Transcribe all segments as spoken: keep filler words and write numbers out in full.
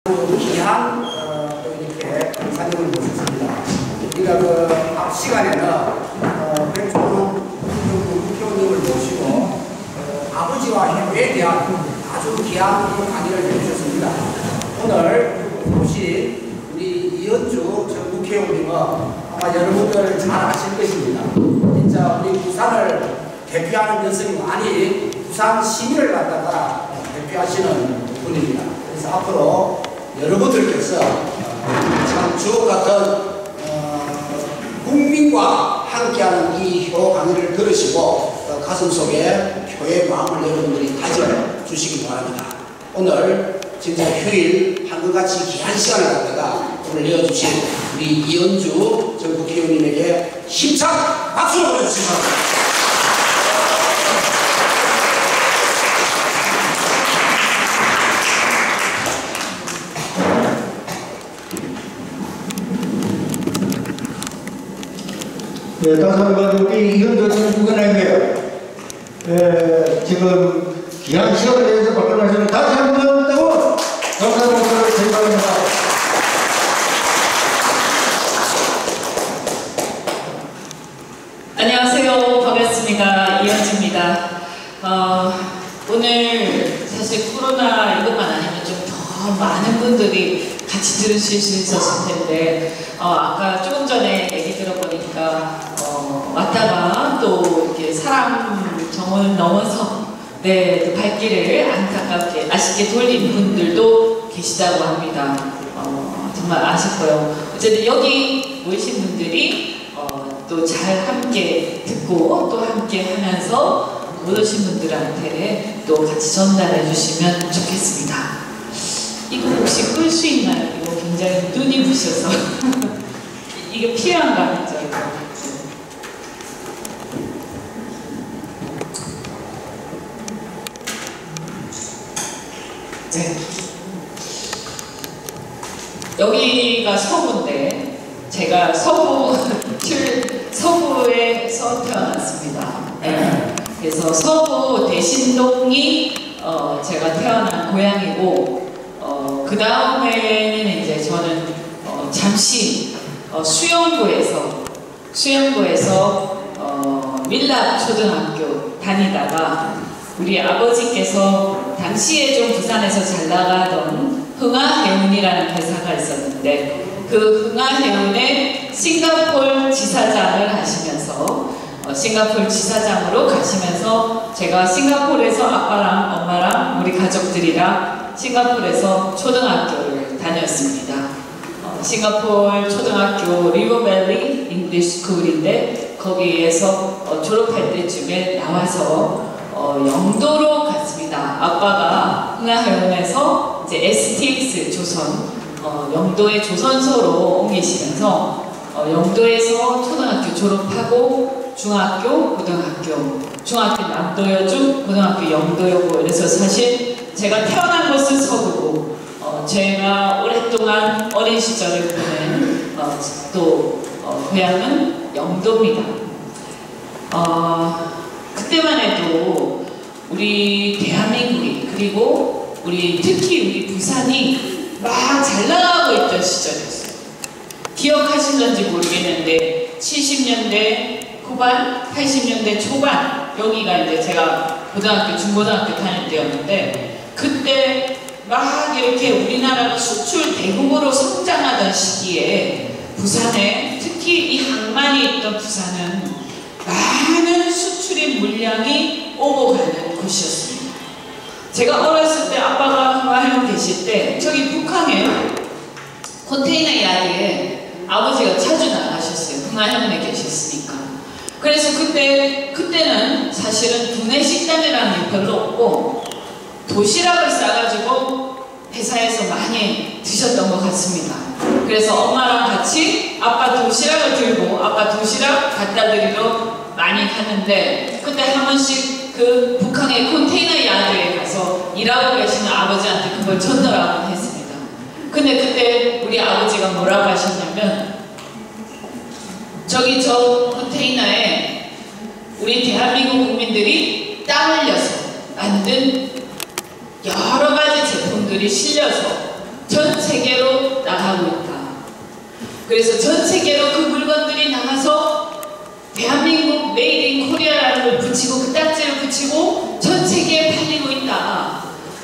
귀한 어, 또 이렇게 강사님을 모셨습니다. 우리가 그 앞 시간에는 어, 백종원 국회의원님을 모시고 어, 아버지와 해외에 대한 아주 귀한 강의를 해주셨습니다. 오늘 오신 우리 이현주 전 국회의원님은 아마 여러분들 잘 아실 것입니다. 진짜 우리 부산을 대표하는 여성이 아닌 부산 시민을 갖다가 대표하시는 분입니다. 그래서 앞으로 여러분들께서 참 주옥 같은 어, 국민과 함께하는 이 효 강의를 들으시고 어, 가슴속에 효의 마음을 여러분들이 가져주시기 바랍니다. 오늘 진짜 휴일 한국같이 귀한 시간을 갖다가 오늘 내어주신 우리 이현주 전 국회의원님에게 힘찬 박수를 보내주시기 바랍니다. 네, 다시 한번 우리 이현주 전 국회의원님께 지금 귀한 시간을 내서 발표하시는 다시 한번 뜨거운 감사의 박수를 드리겠습니다. 안녕하세요. 반갑습니다. 이현주입니다. 어, 오늘 사실 코로나 이것만 아니면 좀 더 많은 분들이 같이 들으실 수 있었을 텐데 어, 아까 조금 전에 얘기 들어보니까 어, 왔다가 또 이렇게 사람 정원을 넘어서 네, 또 발길을 안타깝게 아쉽게 돌린 분들도 계시다고 합니다. 어, 정말 아쉽고요. 어쨌든 여기 모이신 분들이 어, 또 잘 함께 듣고 또 함께 하면서 못 오신 분들한테 또 같이 전달해 주시면 좋겠습니다. 이거 혹시 끌 수 있나요? 이거 굉장히 눈이 부셔서 이게 필요한 거 아니죠? 이거? 네. 여기가 서부인데 제가 서부 서부에서 태어났습니다. 네. 그래서 서부 대신동이 어, 제가 태어난 고향이고 어, 그 다음에는 이제 저는 어, 잠시 어, 수영구에서 수영구에서 어, 밀락초등학교 다니다가 우리 아버지께서 당시에 좀 부산에서 잘 나가던 흥하해운이라는 회사가 있었는데 그 흥하해운에 싱가포르 지사장을 하시면서 어, 싱가포르 지사장으로 가시면서 제가 싱가포르에서 아빠랑 엄마랑 우리 가족들이랑 싱가포르에서 초등학교를 다녔습니다. 어, 싱가포르 초등학교 리버밸리 잉글리시 스쿨인데 거기에서 어, 졸업할 때쯤에 나와서 어, 영도로 갔습니다. 아빠가 흥하해운에서 이제 에스티엑스 조선 어, 영도의 조선소로 옮기시면서 어, 영도에서 초등학교 졸업하고 중학교, 고등학교, 중학교 남도여중, 고등학교 영도여고. 그래서 사실 제가 태어난 곳은 서구고 어, 제가 오랫동안 어린 시절을 보낸 어, 또 어, 고향은 영도입니다. 어, 그때만 해도 우리 대한민국이 그리고 우리 특히 우리 부산이 막 잘 나가고 있던 시절이었어요. 기억하시는지 모르겠는데 칠십 년대 후반, 팔십 년대 초반 여기가 이제 제가 고등학교, 중고등학교 다닐 때였는데 그때 막 이렇게 우리나라가 수출 대국으로 성장하던 시기에 부산에 특히 이 항만이 있던 부산은 많은 수출의 물량이 오고 가는 곳이었습니다. 제가 어렸을 때 아빠가 흥하해운 계실 때 저기 북한에 컨테이너 야리에 아버지가 자주 나가셨어요. 흥하해운에 계셨으니까. 그래서 그때, 그때는 사실은 구내식당이라는 게 별로 없고 도시락을 싸가지고 회사에서 많이 드셨던 것 같습니다. 그래서 엄마랑 같이 아빠 도시락을 들고 아빠 도시락 갖다 드리러 많이 갔는데 그때 한 번씩 그 북한의 컨테이너 야드에 가서 일하고 계시는 아버지한테 그걸 전달하곤 했습니다. 근데 그때 우리 아버지가 뭐라고 하셨냐면 저기 저 컨테이너에 우리 대한민국 국민들이 땀 흘려서 만든 여러 가지 제품들이 실려서 전체 그래서 전 세계로 그 물건들이 나가서 대한민국 메이드 인 코리아라는 걸 붙이고 그 딱지를 붙이고 전 세계에 팔리고 있다.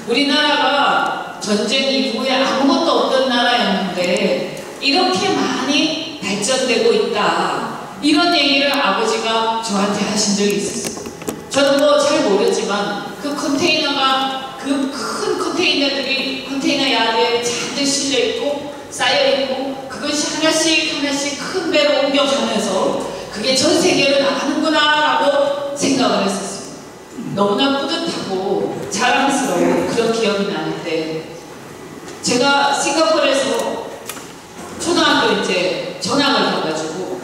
우리나라가 전쟁 이후에 아무것도 없던 나라였는데 이렇게 많이 발전되고 있다. 이런 얘기를 아버지가 저한테 하신 적이 있었어요. 저는 뭐 잘 모르지만 그 컨테이너가 그 큰 컨테이너들이 컨테이너 야드에 잔뜩 실려있고 쌓여있고 그것이 하나씩 하나씩 큰 배로 옮겨가면서 그게 전 세계로 나가는구나 라고 생각을 했었어요. 너무나 뿌듯하고 자랑스러운 그런 기억이 나는데 제가 싱가포르에서 초등학교 이제 전학을 가가지고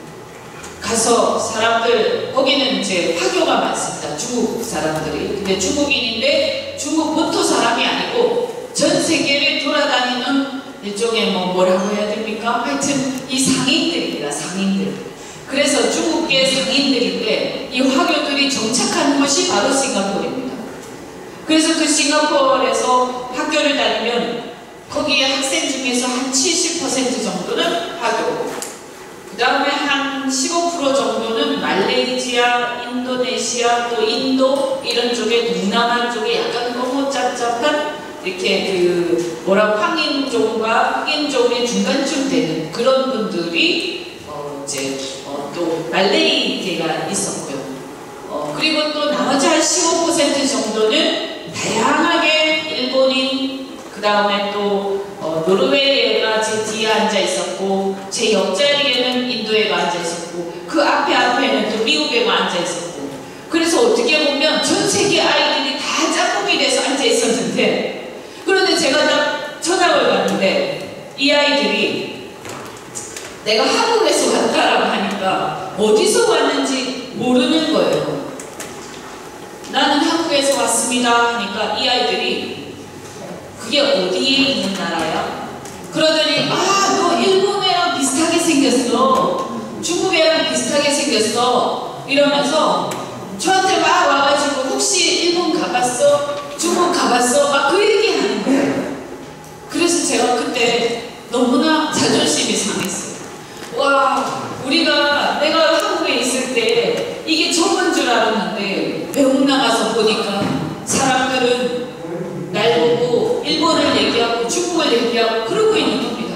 가서 사람들 거기는 이제 화교가 많습니다. 중국 사람들이. 근데 중국인인데 중국 본토 사람이 아니고 전 세계를 돌아다니는 일종의 뭐 뭐라고 해야 됩니까? 하여튼 이 상인들입니다. 상인들. 그래서 중국계 상인들인데 이 화교들이 정착한 곳이 바로 싱가포르입니다. 그래서 그 싱가포르에서 학교를 다니면 거기에 학생 중에서 한 칠십 퍼센트 정도는 화교고 그 다음에 한 십오 퍼센트 정도는 말레이시아, 인도네시아, 또 인도 이런 쪽에 동남아 쪽에 약간 너무 짭짭한 이렇게 그 뭐라 황인종과 흑인종의 중간쯤 되는 그런 분들이 어 이제 어 또 말레이계가 있었고요. 어 그리고 또 나머지 한 십오 퍼센트 정도는 다양하게 일본인 그 다음에 또 어 노르웨이애가 제 뒤에 앉아 있었고 제 옆자리에는 인도애가 앉아 있었고 그 앞에 앞에는 또 미국애가 앉아 있었고 그래서 어떻게 보면 전 세계 아이들이 다 짝꿍이 돼서 앉아 있었는데 그런데 제가 딱 전학을 갔는데 이 아이들이 내가 한국에서 왔다라고 하니까 어디서 왔는지 모르는 거예요. 나는 한국에서 왔습니다 하니까 이 아이들이 그게 어디에 있는 나라야? 그러더니 아, 너 일본 애랑 비슷하게 생겼어. 중국 애랑 비슷하게 생겼어. 이러면서 저한테 막 와가지고 혹시 일본 가봤어? 중국 가봤어? 막 그 얘기 하는 거예요. 그래서 제가 그때 너무나 자존심이 상했어요. 와, 우리가 내가 한국에 있을 때 이게 전부인 줄 알았는데 외국 나가서 보니까 사람들은 날 보고 일본을 얘기하고 중국을 얘기하고 그러고 있는 겁니다.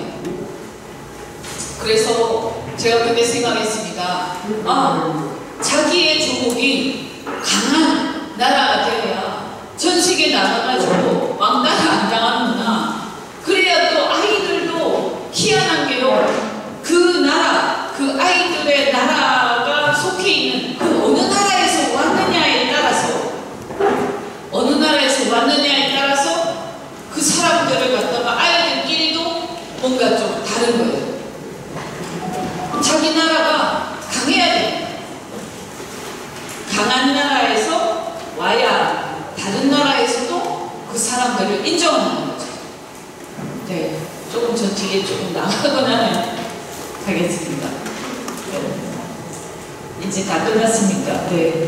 그래서 제가 그때 생각했습니다. 아, 자기의 조국이 강한 나라가 되어야 전 세계 나가가지고 왕따를 안 당하는구나. 그래야 또 아이들도 희한한 게로 그 나라, 그 아이들의 나라가 속해 있는 그 어느 나라에서 왔느냐에 따라서 어느 나라에서 왔느냐에 따라서 그 사람들을 갖다가 아이들끼리도 뭔가 좀 다른 거예요. 자기 나라가 강해야 돼. 강한 나라에서 와야 다른 나라에서도 그 사람들을 인정하는 거죠. 네, 조금 저 뒤에 조금 나가고 나면 하겠습니다. 네. 이제 다 끝났습니까? 네.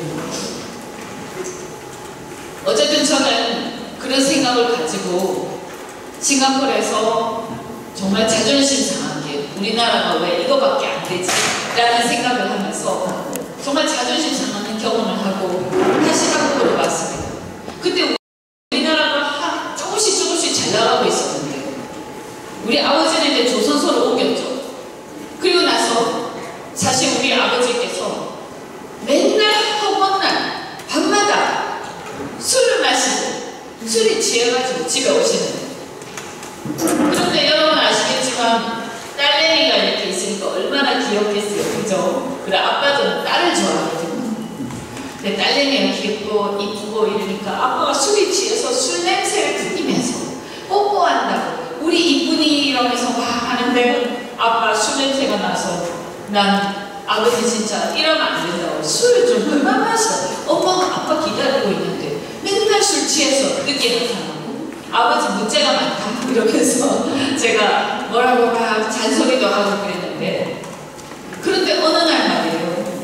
어쨌든 저는 그런 생각을 가지고 싱가포르에서 정말 자존심 상하게 우리나라가 왜 이거밖에 안 되지? 라는 생각을 하면서 정말 자존심 상하는 경험을 하고 다시 한국으로 왔습니다. 그때 우리나라가 조금씩 조금씩 잘 나가고 있었는데 우리 아버지는 이제 조선소로 옮겼죠. 그리고 나서 사실 우리 아버지께서 맨날 허먼날 밤마다 술을 마시고 술이 취해가지고 집에 오시는. 그런데 여러분 아시겠지만 딸내미가 이렇게 있으니까 얼마나 귀엽겠어요, 그죠? 그래 아빠도 딸을 좋아하거든요. 근데 딸내미가 귀엽고 이쁘고 이러니까 아빠가 술이 취해서 술 냄새를 풍기면서 뽀뽀한다고 우리 이쁜이 이러면서 막 하는데 아빠 술 냄새가 나서 난 아버지 진짜 이러면 안 된다고 술을 좀 그만 마셔. 엄마가 아빠 기다리고 있는데 맨날 술 취해서 늦게 나타나고 아버지 문제가 많다 이러면서 제가 뭐라고 막 잔소리도 하고 그랬는데 그런데 어느 날 말이에요.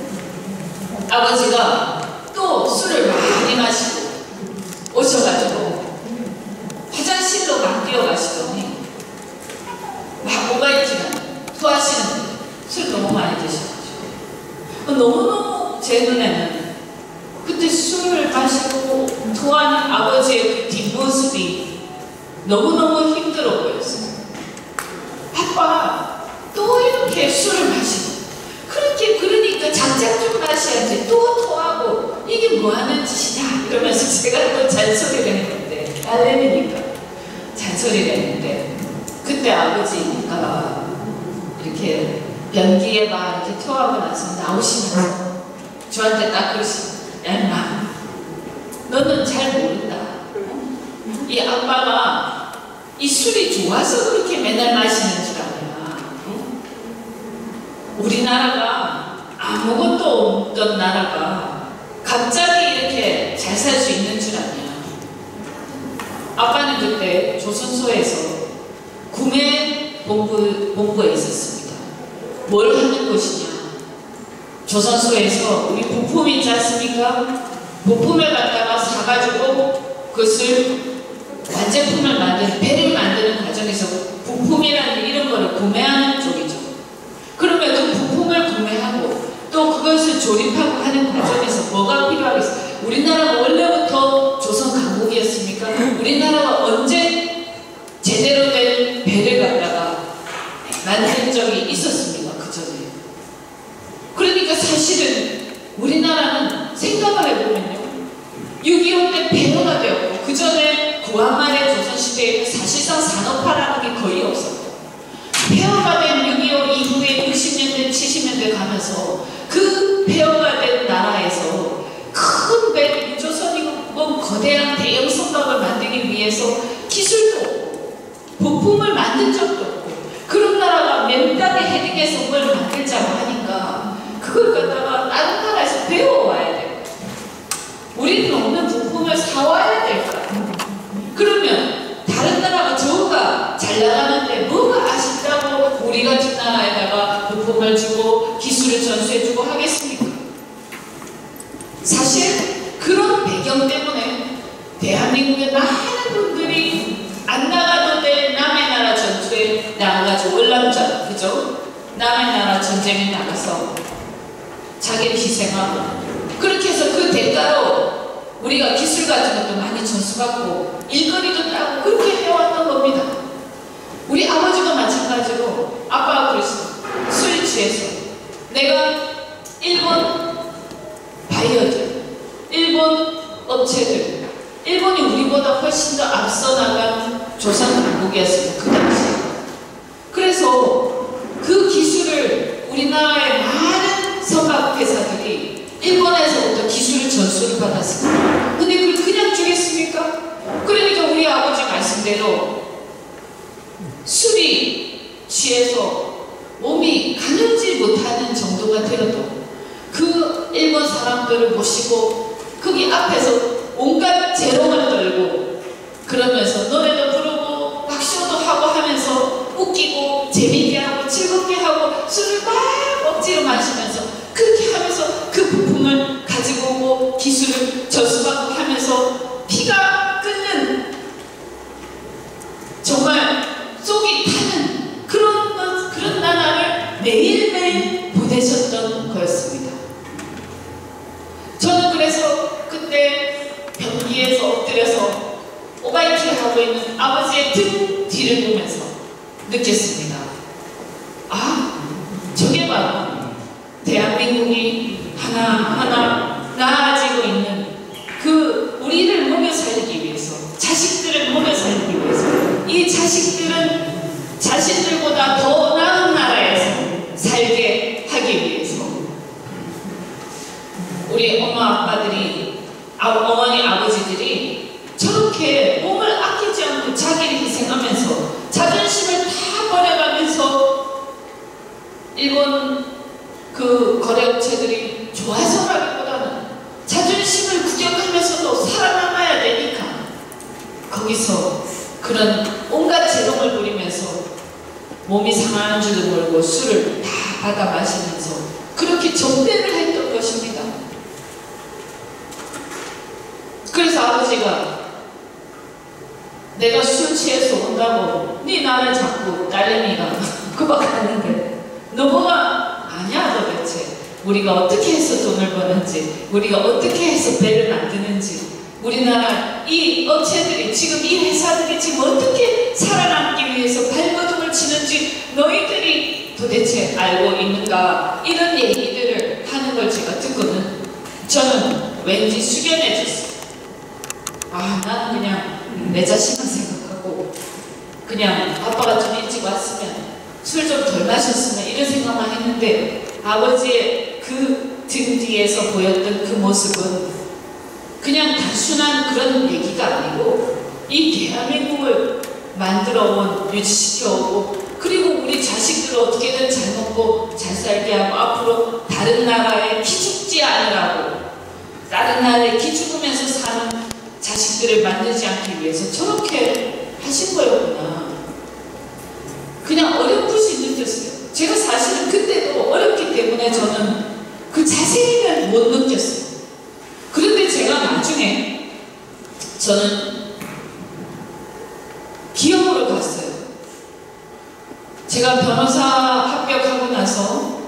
아버지가 또 술을 많이 마시고 오셔가지고 화장실로 막 뛰어가시더니 막 뭐가 있지만 토하시 술 너무 많이 드셔가지고 너무너무 제 눈에는 그때 술을 마시고 토하는 아버지의 그 뒷모습이 너무너무 힘들어 보였어요. 아빠 또 이렇게 술을 마시고 그렇게 그러니까 작작 좀 마셔야지 또 토하고 이게 뭐하는 짓이냐 이러면서 제가 또 잔소리를 했는데 딸내미니까 잔소리를 했는데 그때 아버지가 이렇게 변기에 막 이렇게 토하고 나서 나오시면서 저한테 딱 그러시고 야 인마 너는 잘 모른다. 이 아빠가 이 술이 좋아서 그렇게 맨날 마시는 줄 아냐. 응? 우리나라가 아무것도 없던 나라가 갑자기 이렇게 잘 살 수 있는 줄 아냐. 아빠는 그때 조선소에서 구매 본부, 본부에 있었습니다. 뭘 하는 것이냐. 조선소에서 우리 부품 있지 않습니까? 부품을 갖다가 사가지고 그것을 완제품을 만드는, 배를 만드는 과정에서 부품이라는 이런 거를 구매하는 쪽이죠. 그러면 그 부품을 구매하고 또 그것을 조립하고 하는 과정에서 뭐가 필요하겠어요? 우리나라가 원래부터 조선 강국이었습니까? 우리나라가 언제 제대로 된 배를 갖다가 만든 적이 있었습니다. 그 전에. 그러니까 사실은 우리나라는 생각을 해보면요. 육이오 때 폐허가 되었고 그 전에 구한말의 조선시대에는 사실상 산업화라는 게 거의 없었고 폐허가 된 육이오 이후에 육십 년대 칠십 년대 가면서 그 폐허가 된 나라에서 큰 배, 조선이고 뭐 거대한 대형 선박을 만들기 위해서 기술도 없고 부품을 만든 적도 없고 그런 나라가 맨땅에 헤딩해서 뭘 만들자고 하니까 그걸 갖다가 다른 나라에서 배워와야 돼요. 우리는 없는 부품을 사와야 될까? 그러면 다른 나라가 저가 잘 나가는데 뭐가 아쉽다고 우리 같은 나라에다가 부품을 주고 기술을 전수해주고 하겠습니까? 사실 그런 배경 때문에 대한민국의 많은 분들이 안 나가도 될 남의 나라 전투에 나가가지고 월남전, 그죠? 남의 나라 전쟁에 나가서 자기를 희생하고 그렇게 해서 그 대가로 우리가 기술 같은 것도 많이 전수받고 일거리도 따고 그렇게 해왔던 겁니다. 우리 아버지가 마찬가지로 아빠가 그랬어. 술 취해서 내가 일본 바이어들, 일본 업체들, 일본이 우리보다 훨씬 더 앞서 나간 조선 강국이었습니다. 그 당시에. 그래서 그 기술을 우리나라의 많은 선박 회사들이 일본에서부터 기술을 전수를 받았습니다. 근데 그걸 그냥 주겠습니까? 그러니까 우리 아버지 말씀대로 술이 취해서 몸이 가늘지 못하는 정도가 되어도 그 일본 사람들을 모시고 거기 앞에서 온갖 재롱을 떨고 그러면서 노래도 부르고 박수도 하고 하면서 웃기고 재밌게 하고 즐겁게 하고 술을 막 억지로 마시면서 그렇게 하면서 그 부품을 가지고 오고 기술을 전수받고 하면서 피가 끓는 정말 속이 타는 그런, 그런 나라를 매일매일 보내셨던 거였습니다. 저는 그래서 그때 변기에서 엎드려서 오바이트를 하고 있는 아버지의 등 뒤를 보면서 느꼈습니다. 아, 저게 바로 대한민국이 하나하나 나아지고 있는 그 우리를 먹여 살리기 위해서 자식들을 먹여 살리기 위해서 이 자식들은 자신들보다 더 나은 나라에서 살게 하기 위해서 우리 엄마 아빠들이 아, 어머니 아버지들이 저렇게 몸을 아끼지 않고 자기를 희생하면서 자존심을 다 버려가면서 일본 그 거래업체들이 좋아서라기보다는 자존심을 구경하면서도 살아남아야 되니까 거기서 그런 온갖 재롱을 부리면서 몸이 상하는 줄도 모르고 술을 다 받아 마시면서 그렇게 정대를 했던 것입니다. 그래서 아버지가 내가 술 취해서 온다고 네 나를 자꾸 딸내미가 구박하는데 너뭐가 아니야 도대체. 우리가 어떻게 해서 돈을 버는지, 우리가 어떻게 해서 배를 만드는지, 우리나라 이 업체들이 지금 이 회사들이 지금 어떻게 살아남기 위해서 발버둥을 치는지 너희들이 도대체 알고 있는가? 이런 얘기들을 하는 걸 제가 듣고는 저는 왠지 숙연해졌어요. 아, 나는 그냥 내 자신만 생각하고 그냥 아빠가 좀 일찍 왔으면 술 좀 덜 마셨으면 이런 생각만 했는데, 아버지의 그 등 뒤에서 보였던 그 모습은 그냥 단순한 그런 얘기가 아니고 이 대한민국을 만들어온, 유지시켜오고, 그리고 우리 자식들을 어떻게든 잘 먹고 잘 살게 하고 앞으로 다른 나라에 기죽지 않으라고, 다른 나라에 기죽으면서 사는 자식들을 만들지 않기 위해서 저렇게 하신 거였구나. 그냥 어렴풋이 느꼈어요. 제가 사실은 그때도 어렵기 때문에 저는 그 자세히는 못 느꼈어요. 그런데 제가 나중에 저는 기업으로 갔어요. 제가 변호사 합격하고 나서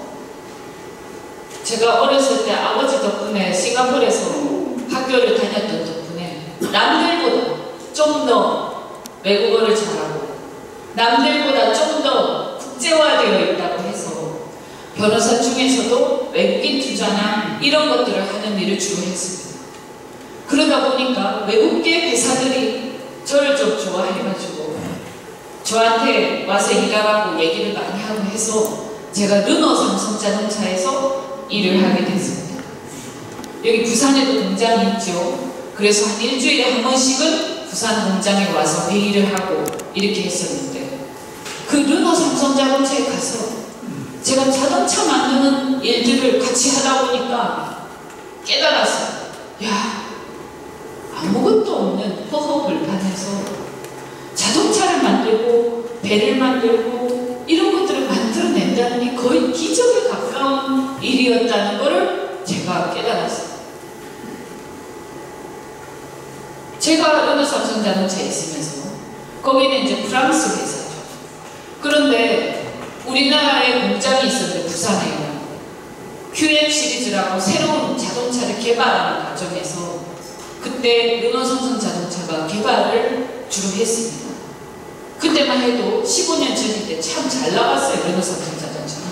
제가 어렸을 때 아버지 덕분에 싱가포르에서 학교를 다녔던 덕분에 남들보다 좀 더 외국어를 잘하고 남들보다 좀 더 국제화되어 있다고 해서 변호사 중에서도 외국인 투자나 이런 것들을 하는 일을 주로 했습니다. 그러다 보니까 외국계 회사들이 저를 좀 좋아해가지고 저한테 와서 일하라고 얘기를 많이 하고 해서 제가 르노 삼성자동차에서 일을 하게 됐습니다. 여기 부산에도 공장이 있죠. 그래서 한 일주일에 한 번씩은 부산 공장에 와서 회의를 하고 이렇게 했었는데, 그 르노 삼성자동차에 가서 제가 자동차 만드는 일들을 같이 하다 보니까 깨달았어요. 야, 아무것도 없는 허허벌판에서 자동차를 만들고 배를 만들고 이런 것들을 만들어낸다는 게 거의 기적에 가까운 일이었다는 것을 제가 깨달았어요. 제가 르노 삼성자동차에 있으면서 거기는 이제 프랑스 회사죠. 그런데 우리나라에 공장이 있었는데 부산에 큐엠 시리즈라고 새로운 자동차를 개발하는 과정에서 그때 르노 삼성자동차가 개발을 주로 했습니다. 그때만 해도 십오 년 전인데 참 잘 나갔어요. 르노 삼성자동차는.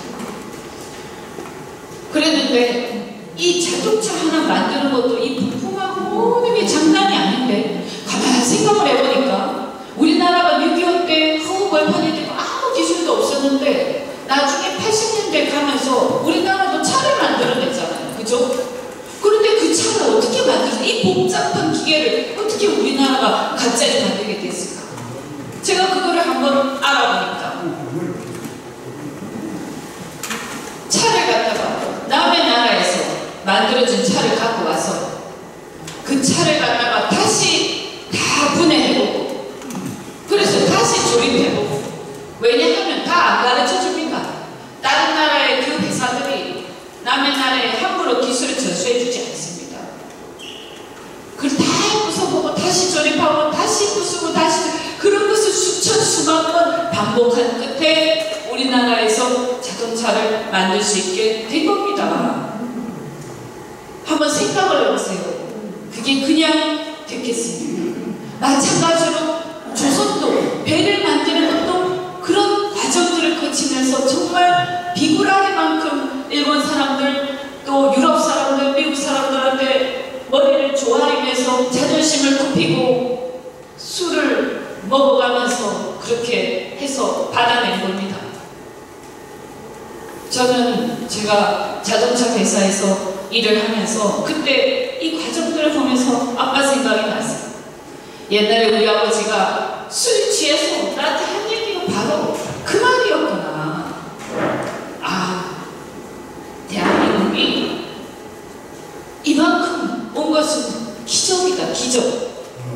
그랬는데 이 자동차 하나 만드는 것도 이 부품하고 모든 게 장난이 아닌데, 가만히 생각을 해보니까 우리나라가 육이오 때 허허벌판이 되고 아무 기술도 없었는데 나중에 팔십 년대 가면서 우리나라도 차를 만들어냈잖아요. 그죠? 그런데 그 차를 어떻게 만들어서 이 복잡한 기계를 어떻게 우리나라가 갑자기 만들게 됐을까? 제가 그거를 한번 알아보니까 차를 갖다가 남의 나라에서 만들어진 차를 갖고 와서 그 차를 갖다가 다시 다 분해해보고, 그래서 다시 조립해보고, 왜냐하면 다 안 가르쳐 줍니다. 다른 나라의 그 회사들이 남의 나라에 함부로 기술을 전수해주지 않습니다. 그걸 다 부숴보고 다시 조립하고 다시 부수고 다시, 그런 것을 수천 수만 번 반복한 끝에 우리나라에서 자동차를 만들 수 있게 된 겁니다. 한번 생각을 해보세요. 그게 그냥 됐겠습니까? 마찬가지로 조선도 배를 만드는 어떤 그런 과정들을 거치면서 정말 비굴하리만큼 일본 사람들, 또 유럽 사람들, 미국 사람들한테 머리를 조아리면서 자존심을 굽히고 술을 먹어가면서 그렇게 해서 받아낸 겁니다. 저는 제가 자동차 회사에서 일을 하면서 그때 이 과정들을 보면서 아빠 생각이 났어요. 옛날에 우리 아버지가 술 취해서 나한테 한 얘기가 바로 그 말이었구나. 아, 대한민국이 이만큼 온 것은 기적이다, 기적.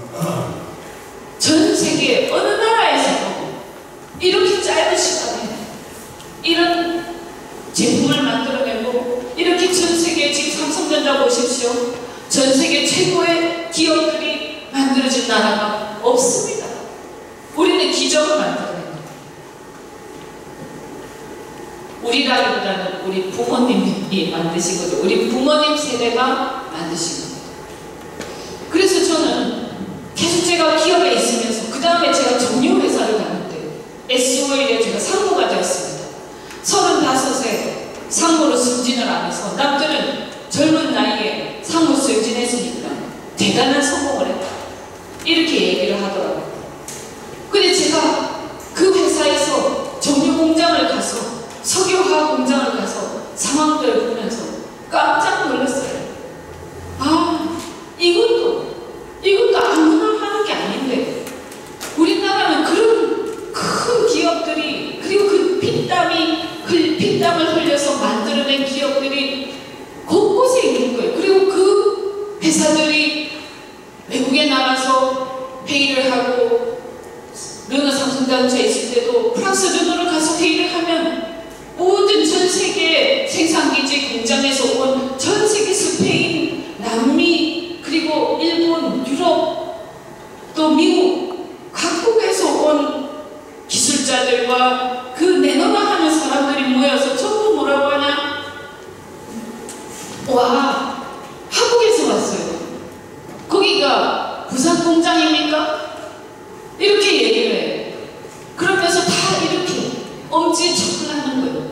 전 세계 어느 나라에서도 이렇게 짧은 시간에 이런 제품을 만들어내고, 이렇게 전 세계, 지금 삼성전자 보십시오. 전 세계 최고의 기업들이 만들어진 나라가 없습니다. 우리는 기적을 만들어냅니다. 우리라기보다는 우리 부모님이 만드신 거죠. 우리 부모님 세대가 만드신 겁니다. 그래서 저는 계속 제가 기업에 있으면서 그 다음에 제가 정유회사를 갔는데 에스오엘에 제가 상무가 되었습니다. 서른다섯에 상무로 승진을 하면서 남들은 젊은 나이에 상무 승진했으니까 대단한 성공을 했다, 이렇게 얘기를 하더라고요. 근데 제가 그 회사에서 정유 공장을 가서, 석유화학 공장을 가서 상황들을 보면서 깜짝 놀랐어요. 아, 이것도 이것도 아무나 하는 게 아닌데 우리나라는 그런 큰 기업들이, 그리고 그 피땀이 그 피땀을 흘려서 만들어낸 기업들이 곳곳에 있는 거예요. 그리고 그 회사들이 외국에 나가서 회의를 하고, 르노 삼성전자에 있을 때도 프랑스 르노를 가서 회의를 하면 모든 전 세계 생산기지 공장에서 온 전 세계 스페인, 남미, 그리고 일본, 유럽, 또 미국 각국에서 온 기술자들과 그 내노라 하는 사람들이 모여서 전부 뭐라고 하냐? 와, 한국에서 왔어요. 거기가 부산 공장입니까? 이렇게 얘기를 해요. 그러면서 다 이렇게 엄지척을 하는 거예요.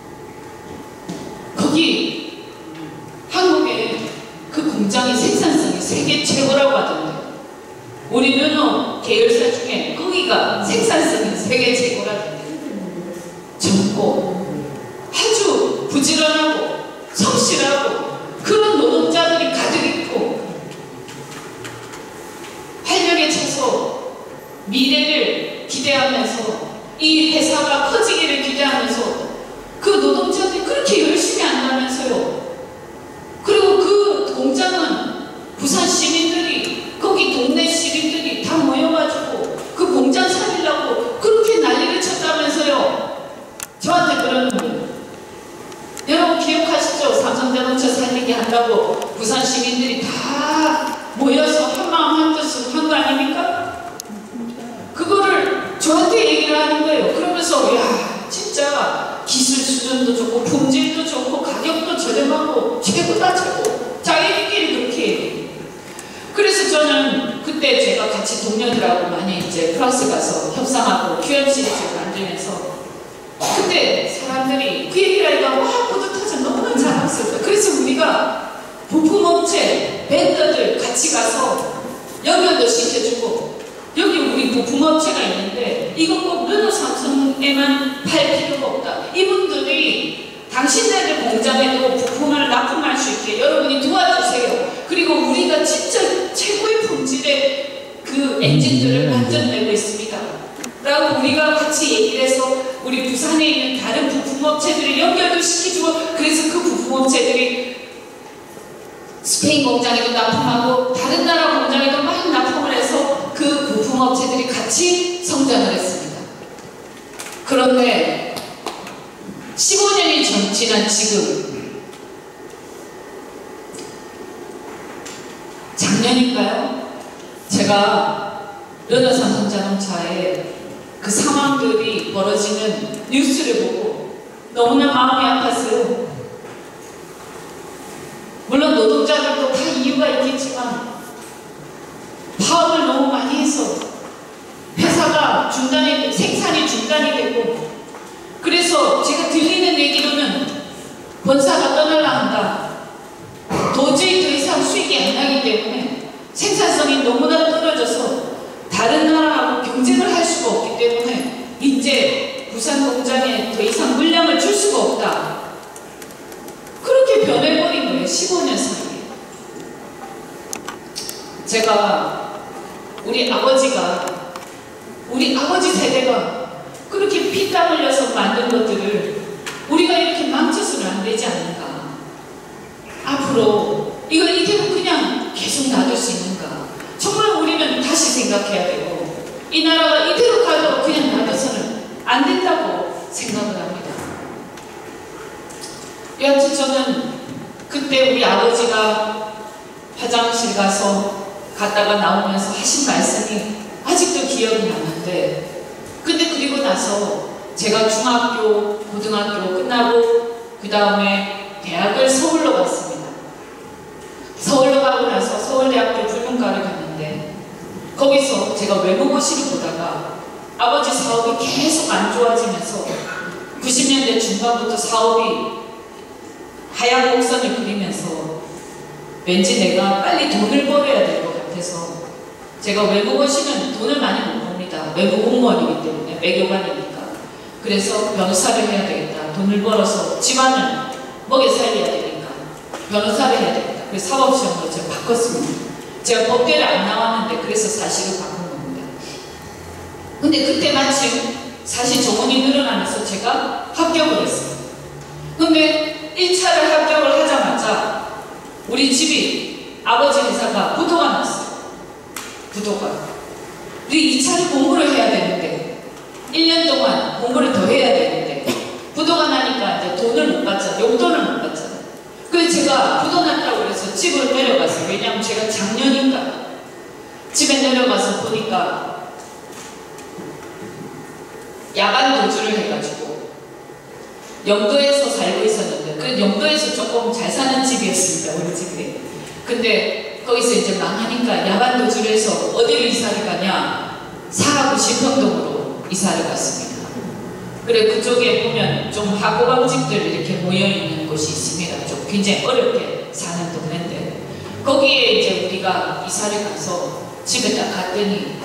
거기 한국에 그 공장의 생산성이 세계 최고라고 하던데, 우리 르노 계열사 중에 거기가 생산성이 세계 최고라던데, 젊고 아주 부지런하고 성실하고 그런 노동자들이 가득 있고, 활력에 차서 미래를 기대하면서 이 회사가 커지기를 기대하면서 그 노동자들이 그렇게 열심히 한다면서요. 그리고 그 공장은 부산 시민들이, 거기 동네 시민들이 다 모여가지고 그 공장 살리려고 그렇게 난리를 쳤다면서요. 저한테 그러는 거예요. 여러분 기억하시죠? 삼성자동차 살리게 한다고 부산 시민들이 다 모여서 한마음 한뜻으로 한 거 아닙니까? 그거를 저한테 얘기를 하는 거예요. 그러면서 야, 진짜 기술 수준도 좋고 품질도 좋고 가격도 저렴하고 최고다 최고, 자기들끼리 그렇게 얘기해요. 그래서 저는 그때 제가 같이 동료들하고 많이 이제 프랑스 가서 협상하고 큐엠씨를 만들면서 그때 사람들이 그 얘기를 하니까 와, 뿌듯하죠. 너무나 자랑스럽다. 그래서 우리가 부품업체, 벤더들 같이 가서 연결도 시켜주고, 여기 우리 부품업체가 있는데 이거 꼭 르노 삼성에만 팔 필요가 없다. 이분들이 당신네들 공장에도 부품을 납품할 수 있게 여러분이 도와주세요. 그리고 우리가 진짜 최고의 품질의 그 엔진들을 만들어내고 있습니다 라고 우리가 같이 얘기를 해서 우리 부산에 있는 다른 부품업체들을 연결도 시켜주고, 그래서 그 부품업체들이 스페인 공장에도 납품하고 다른 나라 공장에도 많이 납품을 해서 그 부품업체들이 같이 성장을 했습니다. 그런데 십오 년이 지난 지금, 작년인가요? 제가 르노 삼성자동차에 그 상황들이 벌어지는 뉴스를 보고 너무나 마음이 아팠어요. 물론 노동자들도 다 이유가 있겠지만 파업을 너무 많이 해서 회사가 중단이, 생산이 중단이 되고, 그래서 제가 들리는 얘기로는 본사가 떠나려 한다. 도저히 더 이상 수익이 안 나기 때문에 생산성이 너무나 떨어져서 다른 나라하고 경쟁을 할 수가 없기 때문에 이제 부산 공장에 더 이상 물량을 줄 수가 없다. 그렇게 변해버린 거예요. 십오 년 사이에. 제가 우리 아버지가, 우리 아버지 세대가 그렇게 피땀 흘려서 만든 것들을 우리가 이렇게 망쳐서는 안 되지 않는가. 앞으로 이걸 이대로 그냥 계속 놔둘 수 있는가. 정말 우리는 다시 생각해야 되고, 이 나라가 이대로 가도 그냥 놔둬서는 안 된다고 생각을 합니다. 여하튼 저는 그때 우리 아버지가 화장실 가서 갔다가 나오면서 하신 말씀이 아직도 기억이 나는데, 근데 그리고 나서 제가 중학교, 고등학교 끝나고 그 다음에 대학을 서울로 갔습니다. 서울로 가고 나서 서울대학교 불문과를 갔는데 거기서 제가 외국어시를 보다가 아버지 사업이 계속 안 좋아지면서 구십 년대 중반부터 사업이 하향 곡선을 그리면서 왠지 내가 빨리 돈을 벌어야 될 것 같아서 제가 외국어시는 돈을 많이 못 법니다. 외국 공무원이기 때문에 외교관이니까. 그래서 변호사를 해야 되겠다. 돈을 벌어서 집안을 먹여 살려야 되니까 변호사를 해야 되겠다. 그래서 사법시험으로 제가 바꿨습니다. 제가 법대를 안 나왔는데 그래서 사실을 바꾼 겁니다. 근데 그때 마침 사실 정원이 늘어나면서 제가 합격을 했어요. 근데 일 차를 합격을 하자마자 우리 집이 아버지 회사가 부도가 났어요. 부도가. 우리 이 차를 공부를 해야 되는데 일 년 동안 공부를 더 해야 되는데 부도가 나니까 이제 돈을 못 받잖아요. 용돈을 못 받잖아요. 그래서 제가 부도 났다고 그래서 집을 내려가서 왜냐하면 제가 작년인가 집에 내려가서 보니까 야간 도주를 해가지고 영도에서 살고 있었는데 그 영도에서 조금 잘 사는 집이었습니다. 우리 집이. 근데 거기서 이제 망하니까 야간 도주를 해서 어디로 이사를 가냐 사하구 신평동으로 이사를 갔습니다. 그래 그쪽에 보면 좀 하구방집들 이렇게 모여있는 곳이 있습니다. 좀 굉장히 어렵게 사는 동네인데 거기에 이제 우리가 이사를 가서 집에 딱 갔더니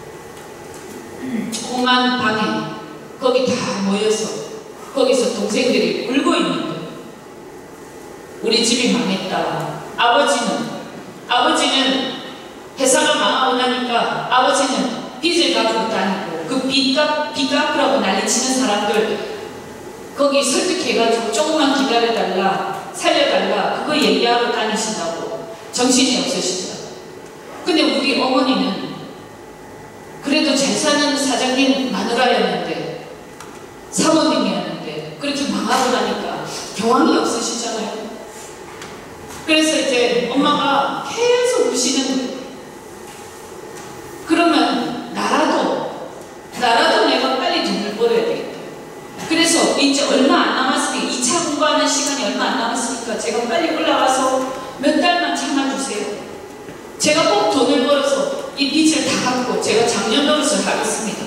조그만 방에 거기 다 모여서 거기서 동생들이 울고 있는 거예요. 우리 집이 망했다. 아버지는 아버지는 회사가 망하고 나니까 아버지는 빚을 갚고 다니고 그 빚 갚, 빚 갚으라고 난리치는 사람들 거기 설득해가지고 조금만 기다려달라 살려달라 그거 얘기하러 다니신다고 정신이 없으시더라고요. 근데 우리 어머니는 그래도 잘 사는 사장님 마누라였는데 사모님이었는데 그렇게 망하고 나니까 경황이 없으시잖아요. 그래서 이제 엄마가 계속 우시는 거예요. 그러면 나라도 나라도 내가 빨리 돈을 벌어야 되겠다. 그래서 이제 얼마 안 남았으니까 이 차 공부하는 시간이 얼마 안 남았으니까 제가 빨리 올라가서 몇 달만 참아주세요. 제가 꼭 돈을 벌어서 이 빚을 다 갚고 제가 작년 노릇을 하겠습니다.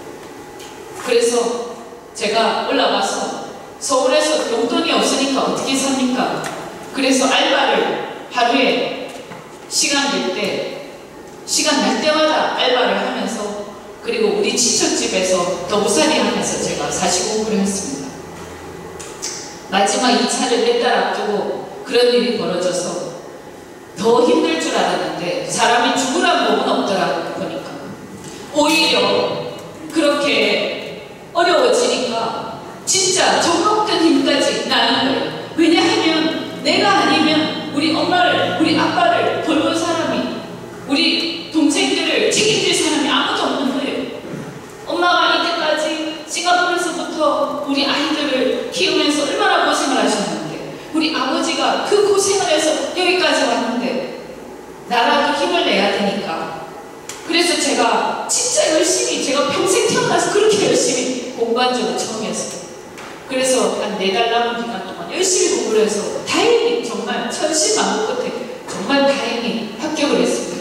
그래서 제가 올라가서 서울에서 용돈이 없으니까 어떻게 삽니까? 그래서 알바를 하루에 시간 될 때 시간 날 때마다 알바를 하면서 그리고 우리 친척집에서 더부살이 하면서 제가 사시 공부를 했습니다. 마지막 이 차를 몇 달 앞두고 그런 일이 벌어져서 더 힘들 줄 알았는데 사람이 죽으란 법은 없더라고요. 보니까 오히려 그렇게 어려워지니까 진짜 정없던 힘까지 나는 거예요. 왜냐하면 내가 아니면 우리 엄마를 우리 아빠를 돌볼 사람이 우리 동생들을 책임질 사람이 아무도 없는 거예요. 엄마가 이때까지 싱가포르에서부터 우리 아이들을 키우면서 얼마나 고생을 하셨는데 우리 아버지가 그 고생을 해서 여기까지 왔는데 나라도 힘을 내야 되니까 그래서 제가 진짜 열심히 제가 평생 태어나서 그렇게 열심히 공부한 적은 처음이었어요. 그래서 한 네 달 남은 기간 동안 열심히 공부를 해서 다행히 정말 천신만고 끝에 정말 다행히 합격을 했습니다.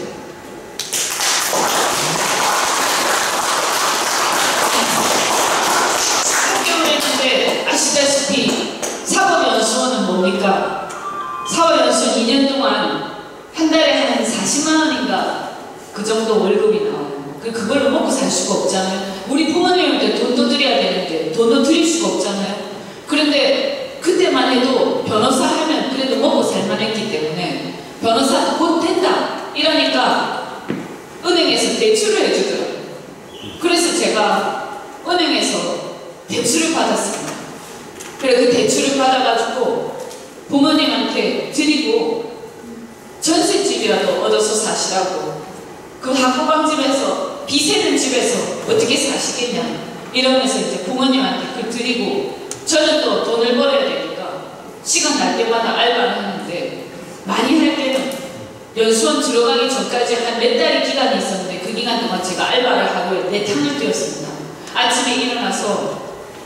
합격을 했는데 아시다시피 사법연수원은 뭡니까? 사법연수원 이 년 동안 한 달에 한 사십만 원인가 그 정도 월급이 나와요. 그 그걸로 먹고 살 수가 없잖아요. 우리 부모님한테 돈도 드려야 되는데 돈도 드릴 수가 없잖아요. 그런데 그때만 해도 변호사 하면 그래도 먹고 살만했기 때문에 변호사도 곧 된다 이러니까 은행에서 대출을 해주더라고요. 그래서 제가 은행에서 대출을 받았습니다. 그래 그 대출을 받아가지고 부모님한테 드리고 전셋집이라도 얻어서 사시라고 그 학부방집에서 비세는 집에서 어떻게 사시겠냐 이러면서 이제 부모님한테 그 드리고 저는 또 돈을 벌어야 되니까 시간 날 때마다 알바를 하는데 많이 할 때는 연수원 들어가기 전까지 한 몇 달의 기간이 있었는데 그 기간 동안 제가 알바를 하고 네 탕을 뛰었습니다. 아침에 일어나서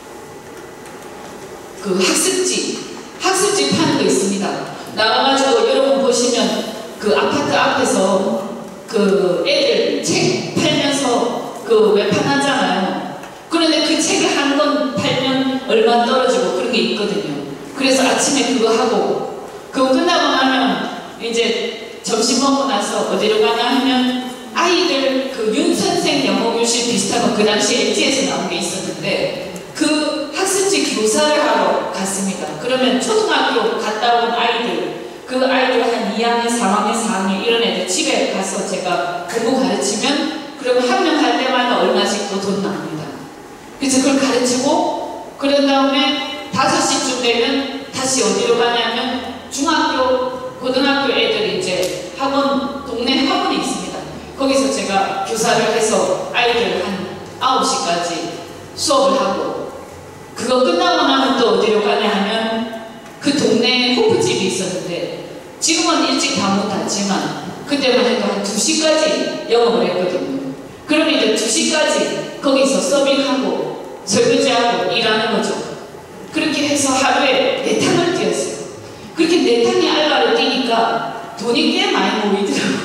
그 학습지, 학습지 파는 거 있습니다. 나가가지고 여러분 보시면 그 아파트 앞에서 그 애들 책 팔면서 그 외판하잖아요. 그런데 그 책을 한 권 팔면 얼마 떨어지고 그런 게 있거든요. 그래서 아침에 그거 하고 그거 끝나고 나면 이제 점심 먹고 나서 어디로 가냐 하면 아이들 그 윤선생 영어교실 비슷한 거 그 당시 엘지에서 나온 게 있었는데 그 학습지 교사를 하러 갔습니다. 그러면 초등학교 갔다 온 아이들 그 아이들 한 이 학년, 삼 학년, 사 학년 이런 애들 집에 가서 제가 공부 가르치면 그러면 한 명 할 때마다 얼마씩 또 돈 나옵니다. 그래서 그걸 가르치고 그런 다음에 다섯 시쯤 되면 다시 어디로 가냐면 중학교, 고등학교 애들이 이제 학원, 동네 학원이 있습니다. 거기서 제가 교사를 해서 아이들 한 아홉 시까지 수업을 하고 그거 끝나고 나면 또 어디로 가냐 하면 그 동네에 호프집이 있었는데 지금은 일찍 다 못 닫지만 그때만 해도 한 두 시까지 영업을 했거든요. 그러면 이제 두 시까지 거기서 서빙하고 설거지하고 일하는 거죠. 그렇게 해서 하루에 네 탕을 뛰었어요. 그렇게 네 탕의 알바를 뛰니까 돈이 꽤 많이 모이더라고요.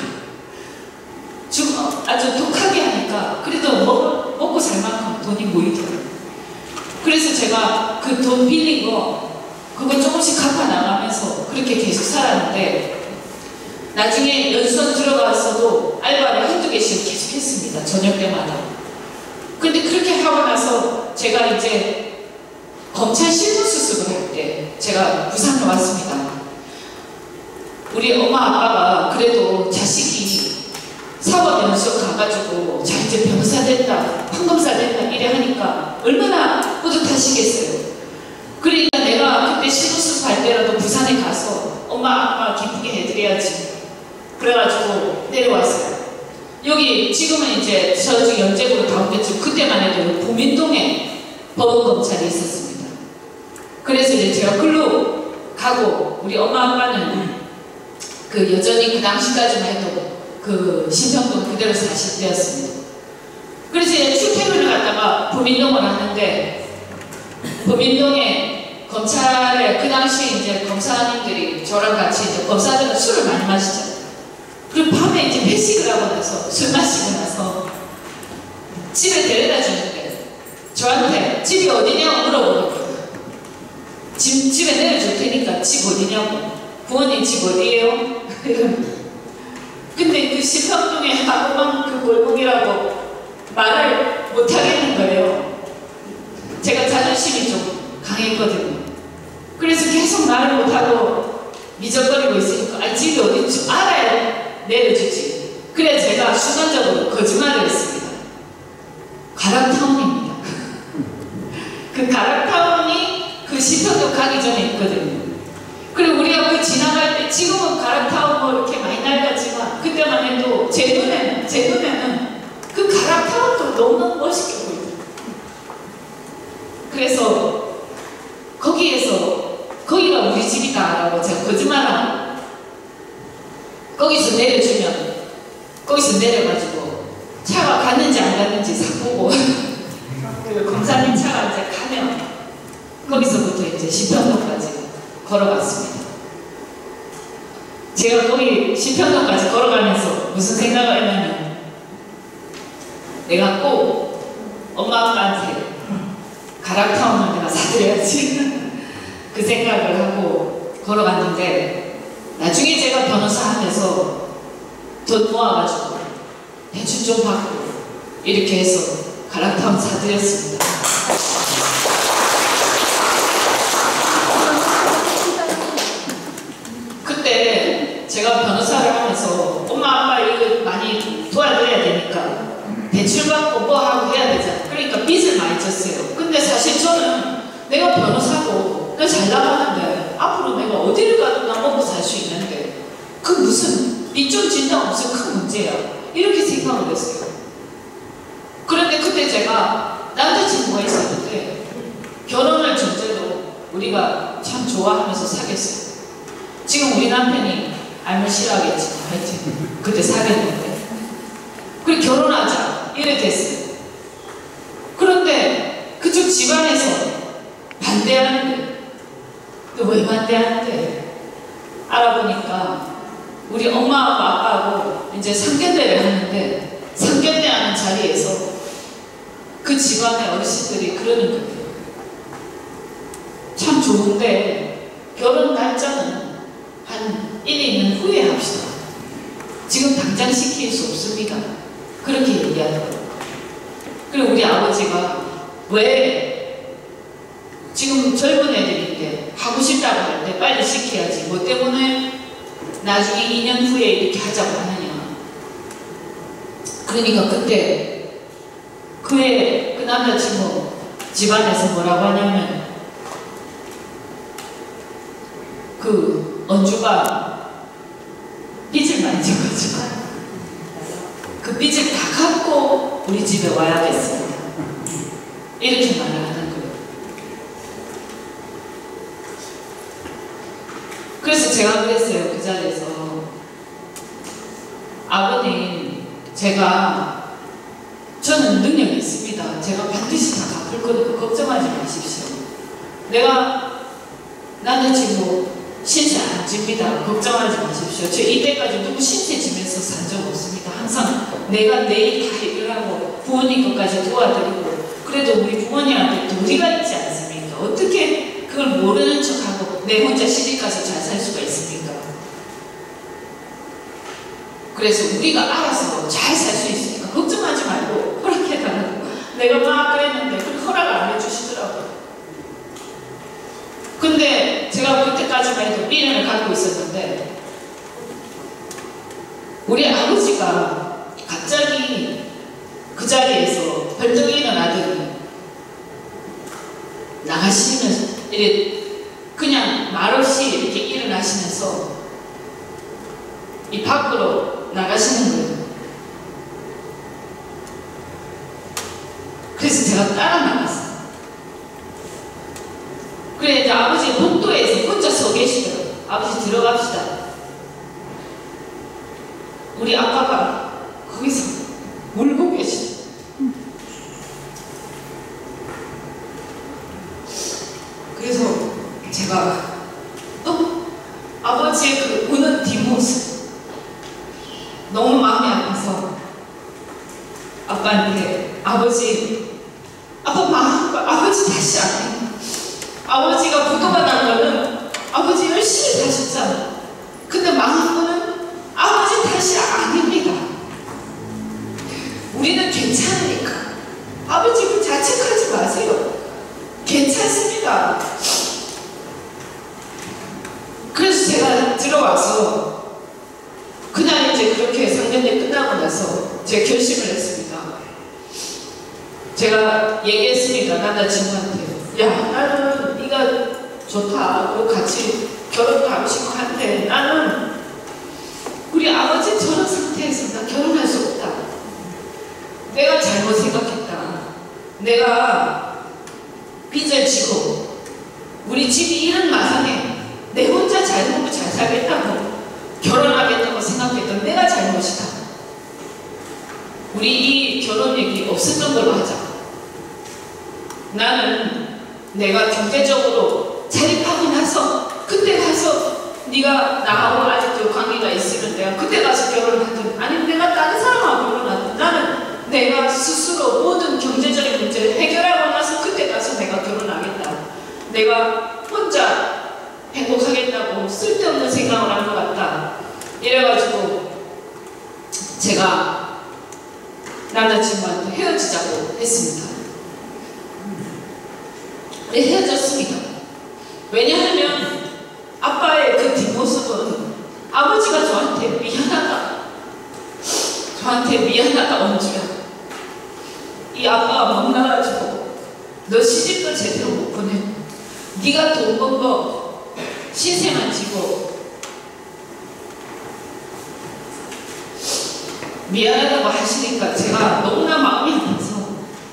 아주 독하게 하니까 그래도 먹, 먹고 살 만큼 돈이 모이더라고요. 그래서 제가 그 돈 빌린 거 그거 조금씩 갚아 나가면서 그렇게 계속 살았는데 나중에 연수원 들어가서도 알바를 한두 개씩 계속 했습니다. 저녁 때마다. 근데 그렇게 하고 나서 제가 이제 검찰 실무 수습을 할 때 제가 부산에 왔습니다. 우리 엄마 아빠가 그래도 자식이 사법연수원 가가지고 자 이제 변호사 된다, 판검사 된다 이래 하니까 얼마나 뿌듯하시겠어요. 그러니까 내가 그때 실무수습할 때라도 부산에 가서 엄마 아빠 기쁘게 해드려야지. 그래가지고 내려왔어요. 여기 지금은 이제 저쪽 연제구로 다 옮겼죠. 그때만 해도 보민동에 법원검찰이 있었습니다. 그래서 이제 제가 글로 가고 우리 엄마 아빠는 그 여전히 그 당시까지만 해도 그 신평동 그대로 사실 때였습니다. 그래서 이제 출퇴근을 갔다가 보민동을 하는데 보민동에 검찰에 그 당시 이제 검사님들이 저랑 같이 이제 검사들은 술을 많이 마시잖아요. 그리고 밤에 이제 회식을 하고 나서 술 마시고 나서 집에 데려다 주는데 저한테 집이 어디냐고 물어보는 거예요. 집, 집에 내려줄 테니까 집 어디냐고. 부모님 집 어디예요? 근데 그 신평동에 하고만 그 골목이라고 말을 못 하겠는 거예요. 제가 자존심이 좀 강했거든요. 그래서 계속 말을 못하고 미적거리고 있으니까 아 집이 어딘지 알아야 내려주지. 그래 제가 순간적으로 거짓말을 했습니다. 가락타운입니다. 그 가락타운이 그 신평동 가기 전에 있거든요. 그리고 우리가 그 지나갈 때 지금은 가락타운 뭐 이렇게 많이 낡았지만 그때만 해도 제 눈에는 제 눈에는 그 가락타운도 너무 멋있게 보이더라고요. 그래서 거기에서 거기가 우리 집이다라고 제가 거짓말하고 거기서 내려주면 거기서 내려가지고 차가 갔는지 안 갔는지 싹 보고 그 검사님 차가 이제 가면 거기서부터 이제 신평동까지 걸어갔습니다. 제가 거기 신평동까지 걸어가면서 무슨 생각을 했냐면 내가 꼭 엄마 아빠한테 가락타운을 내가 사드려야지 그 생각을 하고 걸어갔는데 나중에 제가 변호사 하면서 돈 모아가지고 대출 좀 받고 이렇게 해서 가락타운 사드렸습니다. 그때 제가 변호사를 하면서 엄마 아빠 이거 많이 도와드려야 되니까 대출 받고 뭐 하고 해야 되잖아. 그러니까 빚을 많이 졌어요. 근데 사실 저는 내가 변호사고 내가 잘 나가는데 앞으로 내가 어디를 가도 나 먹고 살 수 있는데 그 무슨 빚 좀 진다고 무슨 큰 문제야 이렇게 생각을 했어요. 그런데 그때 제가 남자친구가 있었는데 결혼을 전제로 우리가 참 좋아하면서 사귀었어요. 지금 우리 남편이 알면 싫어하겠지. 하여튼 그때 사귀었는데 그래 결혼하자 이래 됐어요. 그런데 그쪽 집안에서 반대하는데 근데 왜 반대하는데? 알아보니까 우리 엄마하고 아빠하고 이제 상견례를 하는데 상견례 하는 자리에서 그 집안의 어르신들이 그러는 거예요. 참 좋은데 결혼 날짜는 한 일, 이 년 후에 합시다. 지금 당장 시킬 수 없습니다. 그렇게 얘기하더라고요. 그리고 우리 아버지가 왜 지금 젊은 애들인데 하고 싶다고 하는데 빨리 시켜야지. 뭐 때문에 나중에 이 년 후에 이렇게 하자고 하느냐. 그러니까 그때 그의 그 남자친구 집안에서 뭐라고 하냐면 그 언주가 빚을 많이 져가지고 그 빚을 다 갚고 우리 집에 와야겠습니다. 이렇게 말을 하는 거예요. 그래서 제가 그랬어요. 그 자리에서 아버님, 제가 저는 능력이 있습니다. 제가 반드시 다 갚을 거니까 걱정하지 마십시오. 내가 남자친구 신세 안 집니다. 걱정하지 마십시오. 저 이때까지 누구 신세 지면서 산 적 없습니다. 항상 내가 내일 다 해결하고 부모님 것까지 도와드리고, 그래도 우리 부모님한테 도리가 있지 않습니까? 어떻게 그걸 모르는 척하고 내 혼자 시집가서 잘 살 수가 있습니까? 그래서 우리가 알아서 잘 살 수 있으니까 걱정하지 말고 허락해달라고 내가 막 그랬는데 그 허락을 안 해주시더라고요. 근데 제가 그때까지만 해도 미련을 갖고 있었는데 우리 아버지가 갑자기 그 자리에서 벌떡 일어나더니 나가시면서 이렇게 그냥 말없이 이렇게 일어나시면서 이 밖으로 나가시는 거예요. 그래서 제가 따라 나갔어요. 그래 이제 아버지 복도에서 혼자 서 계시더라고요. 아버지 들어갑시다. 우리 아빠가 거기서 울고 계시더라고요. 그래서 제가 또 아버지의 그 우는 뒷모습 너무 마음이 아파서 아빠한테 아버지 아빠 마음 아버지 다시 안 해. 아버지가 부도가 난 거는 아버지 열심히 사셨잖아. 근데 망한 거는 아버지 탓이 아닙니다. 우리는 괜찮으니까 아버지 그 자책하지 마세요. 괜찮습니다. 그래서 제가 들어와서 그날 이제 그렇게 상견례 끝나고 나서 제가 결심을 했습니다. 제가 얘기했습니다. 남자친구한테. 야, 나는 네가 좋다. 그리고 같이 결혼도 하고 싶고 한데 나는 우리 아버지 저런 상태에서 나 결혼할 수 없다. 내가 잘못 생각했다. 내가 빚을 지고 우리 집이 이런 마상에 내 혼자 잘 먹고 잘 살겠다고 결혼하겠다고 생각했던 내가 잘못이다. 우리 이 결혼 얘기 없었던 걸로 하자. 나는 내가 경제적으로 자립하고 나서 그때 가서 네가 나하고 아직도 관계가 있으면 내가 그때 가서 결혼을 하든 아니면 내가 다른 사람하고 결혼하든 나는 내가 스스로 모든 경제적인 문제를 해결하고 나서 그때 가서 내가 결혼하겠다. 내가 혼자 행복하겠다고 쓸데없는 생각을 한 것 같다. 이래가지고 제가 남자친구한테 헤어지자고 했습니다. 네, 헤어졌습니다. 왜냐하면 아빠의 그 뒷모습은 아버지가 저한테 미안하다. 저한테 미안하다 언주야. 이 아빠가 못 나가지고 너 시집도 제대로 못 보내. 네가 돈 번 거 신세만 지고 미안하다고 하시니까 제가 너무나 마음이 아파서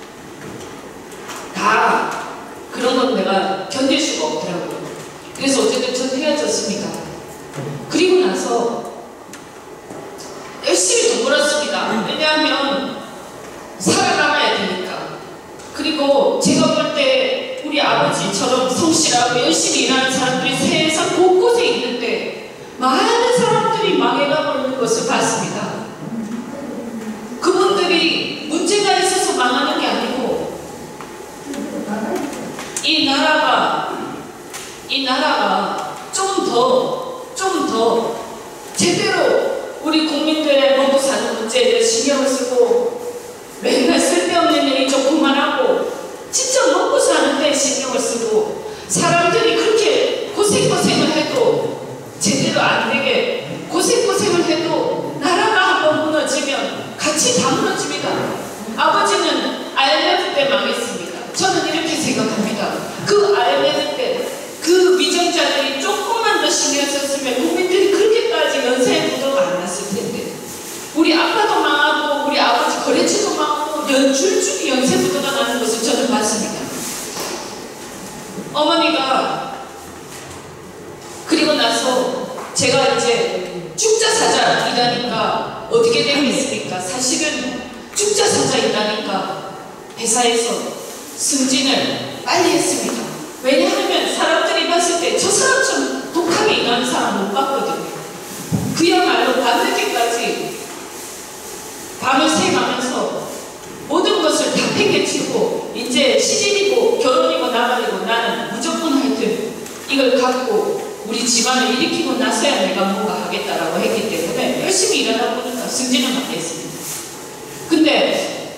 다 그런 건 내가 견딜 수가 없더라고요. 그래서 어쨌든 전 헤어졌습니다. 그리고 나서 열심히 돈 벌었습니다. 왜냐하면 살아남아야 되니까. 그리고 제가 볼 때 우리 아버지처럼 성실하고 열심히 일하는 사람들이 많은 사람들이 망해가고 있는 것을 봤습니다. 그분들이 문제가 있어서 망하는 게 아니고 이 나라가 이 나라가 좀 더 좀 더 제대로 우리 국민들의 먹고 사는 문제에 신경을 쓰고 맨날 쓸데없는 얘기 좀 그만하고 진짜 먹고 사는데 신경을 쓰고 사람들이 그렇게 고생고생을 해도 제대로 안 되게 고생고생을 해도 나라가 한번 무너지면 같이 다 무너집니다. 아버지는 아이엠에프 때 망했습니다. 저는 이렇게 생각합니다. 그 아이엠에프 때 그 위정자들이 조금만 더 신경 썼으면 국민들이 그렇게까지 연쇄의 부도가 안 났을 텐데 우리 아빠도 망하고 우리 아버지 거래처도 망하고 연줄줄이 연쇄 부도가 나는 것을 저는 봤습니다. 어머니가 그리고 나서 제가 이제 죽자사자 일하니까 어떻게 되겠습니까? 사실은 죽자사자 일하니까 회사에서 승진을 빨리 했습니다. 왜냐하면 사람들이 봤을 때 저 사람처럼 독하게 일하는 사람 못 봤거든요. 그야말로 밤늦게까지 밤을 새가면서 모든 것을 다 팽개치고 이제 시집이고 결혼이고 나발이고 나는 무조건 하여튼 이걸 갖고 우리 집안을 일으키고 나서야 내가 뭔가 하겠다라고 했기 때문에 열심히 일하다 보니까 승진을 받게 했습니다. 근데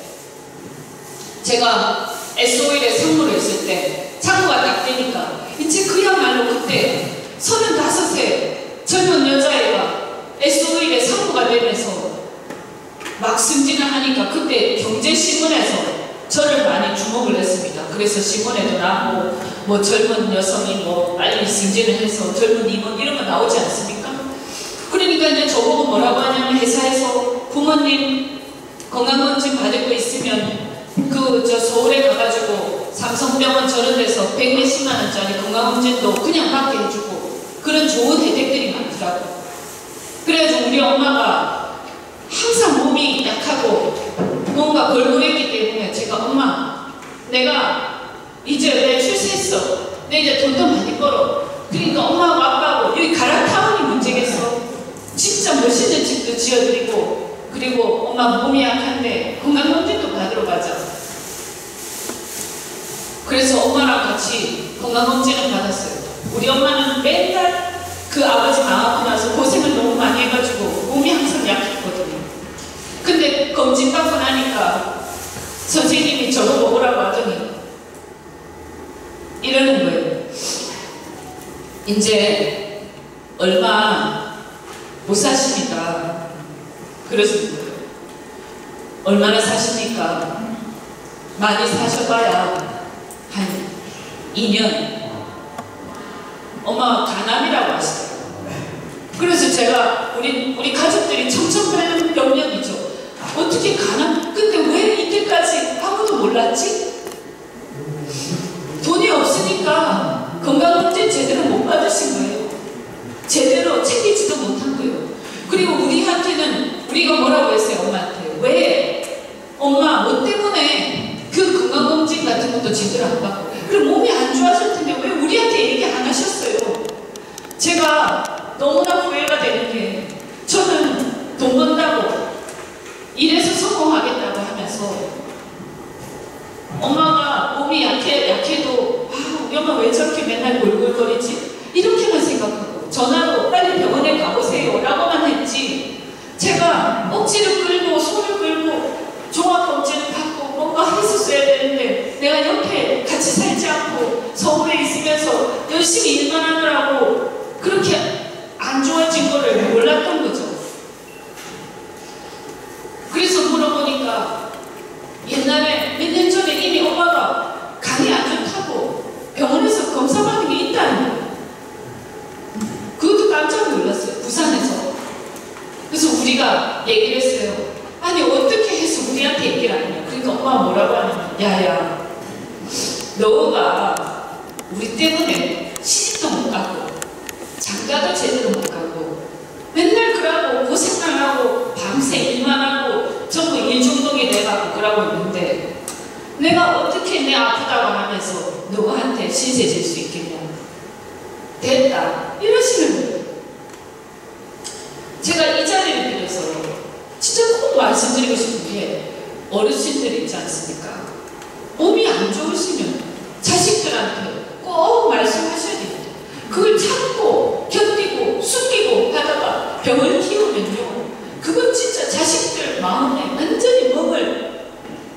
제가 에스오일에 상무를 했을 때 상무가 딱 되니까 이제 그야말로 그때 서른다섯 세 젊은 여자애가 에스오일에 상무가 되면서 막 승진을 하니까 그때 경제신문에서 저를 많이 주목을 했습니다. 그래서 신문에도 나고 뭐 젊은 여성이 뭐 빨리 승진을 해서 젊은 임원 이런 거 나오지 않습니까? 그러니까 이제 저보고 뭐라고 하냐면 회사에서 부모님 건강검진 받을 거 있으면 그 저 서울에 가가지고 삼성병원 저런 데서 백몇십만 원짜리 건강검진도 그냥 받게 해주고 그런 좋은 혜택들이 많더라고요. 그래서 우리 엄마가 항상 몸이 약하고 뭔가 걸걸했기 때문에 제가 엄마 내가 이제 내 출세했어. 내 이제 돈도 많이 벌어. 그러니까 엄마하고 아빠하고 여기 가락타운이 문제겠어. 진짜 멋있는 집도 지어드리고 그리고 엄마 몸이 약한데 건강검진도 받으러 가자. 그래서 엄마랑 같이 건강검진을 받았어요. 우리 엄마는 맨날 그 아버지 망하고 나서 고생을 너무 많이 해가지고 몸이 항상 약했거든요. 근데 검진 받고 나니까 선생님이 저거 먹으라고 하더니 이러는 거예요. 이제 얼마 못 사십니다. 그러시는 거예요. 얼마나 사십니까? 많이 사셔봐야 한 이 년. 엄마가 간암이라고 하시더라고요. 그래서 제가 우리 우리 가족들이 청천벽력이죠. 어떻게 간암? 근데 왜 이때까지 아무도 몰랐지? 돈이 없으니까 건강검진 제대로 못 받으신 거예요. 제대로 챙기지도 못한 거예요. 그리고 우리한테는 우리가 뭐라고 했어요? 엄마한테. 왜? 엄마 뭐 때문에 그 건강검진 같은 것도 제대로 안 받고 그럼 몸이 안 좋아질 텐데 왜 우리한테 얘기 안 하셨어요? 제가 너무나 후회가 되는 게 저는 돈 번다고 이래서 성공하겠다고 하면서 엄마가 몸이 약해, 약해도 아, 우리 엄마 왜 저렇게 맨날 골골거리지? 이렇게만 생각하고 전화로 빨리 병원에 가보세요 라고만 했지 제가 억지로 끌고 손을 끌고 종합검진을 받고 뭔가 했었어야 되는데 내가 옆에 같이 살지 않고 서울에 있으면서 열심히 일만 하느라고 그렇게 안 좋아진 거를 몰랐던 거죠. 그래서 물어보니까 옛날에 몇 년 전에 이미 엄마가 간이 안 좋다고 병원에서 검사받은 게 있다는 거예요. 그것도 깜짝 놀랐어요. 부산에서. 그래서 우리가 얘기를 했어요. 아니 어떻게 해서 우리한테 얘기를 안 해? 그러니까 엄마가 뭐라고 하냐면 야야 너가 우리 때문에 시집도 못 가고 장가도 제대로 못 가고 맨날 그러고 고생만 하고 밤새 일만 하고 전부 일중독이 돼가고 그러고 있는데 내가 어떻게 내 아프다고 하면서 너한테 신세 질 수 있겠냐 됐다 이러시는 거예요. 어르신들 있지 않습니까? 몸이 안 좋으시면 자식들한테 꼭 말씀하셔야 됩니다. 그걸 참고 견디고 숨기고 하다가 병을 키우면요, 그건 진짜 자식들 마음에 완전히 멍을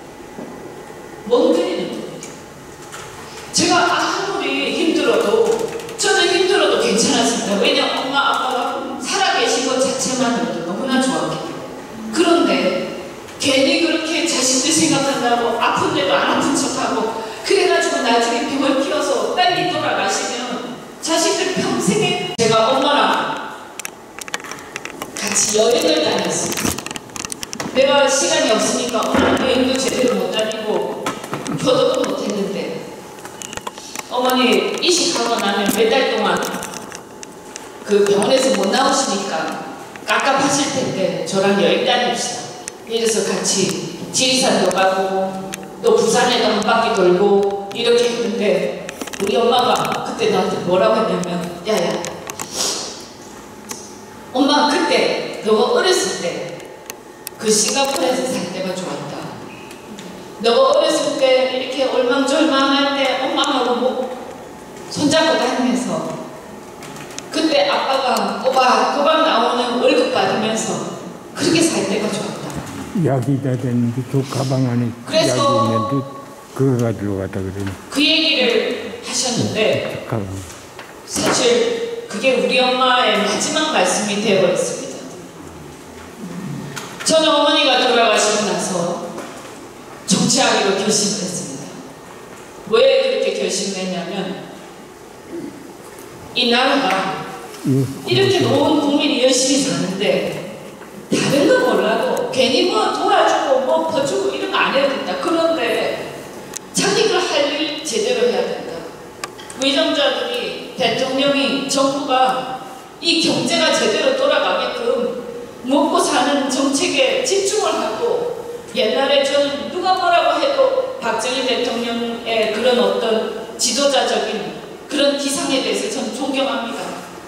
멍들이는 겁니다. 제가 아무리 힘들어도, 저는 힘들어도 괜찮았습니다. 왜냐, 엄마 아빠가 살아계신 것 자체만으로도 너무나 좋았기 때문에. 그런데 괜히 그렇게 자식들 생각한다고 아픈데도 안 아픈 척하고 그래가지고 나중에 병을 키워서 빨리 돌아가시면 자식들 평생에, 제가 엄마랑 같이 여행을 다녔습니다. 내가 시간이 없으니까 엄마는 여행도 제대로 못 다니고 효도도 못 했는데, 어머니 이식하고 나면 몇 달 동안 그 병원에서 못 나오시니까 깝깝하실 텐데 저랑 여행 다닙시다. 이래서 같이 지리산도 가고 또 부산에도 한 바퀴 돌고 이렇게 했는데, 우리 엄마가 그때 나한테 뭐라고 했냐면, 야야, 엄마 그때 너가 어렸을 때 그 싱가포르에서 살 때가 좋았다. 너가 어렸을 때 이렇게 얼망졸망할 때 엄마하고 뭐 손잡고 다니면서 그때 아빠가 꼬박꼬박 나오는 월급 받으면서 그렇게 살 때가 좋았다. 약이다 되는데 저 가방 안에 약이 있는데 그거 가지고 갔다 그러네. 그 얘기를 하셨는데 가방. 사실 그게 우리 엄마의 마지막 말씀이 되어 있습니다. 저는 어머니가 돌아가시고 나서 정치하기로 결심을 했습니다. 왜 그렇게 결심을 했냐면, 이 나라가 이렇게 온 국민이 열심히 사는데 다른 거 몰라도 괜히 뭐 도와주고 뭐 퍼주고 이런 거 안 해야 된다. 그런데 자기가 할 일 제대로 해야 된다. 위정자들이, 대통령이, 정부가 이 경제가 제대로 돌아가게끔 먹고 사는 정책에 집중을 하고, 옛날에 저는 누가 뭐라고 해도 박정희 대통령의 그런 어떤 지도자적인 그런 기상에 대해서 저는 존경합니다.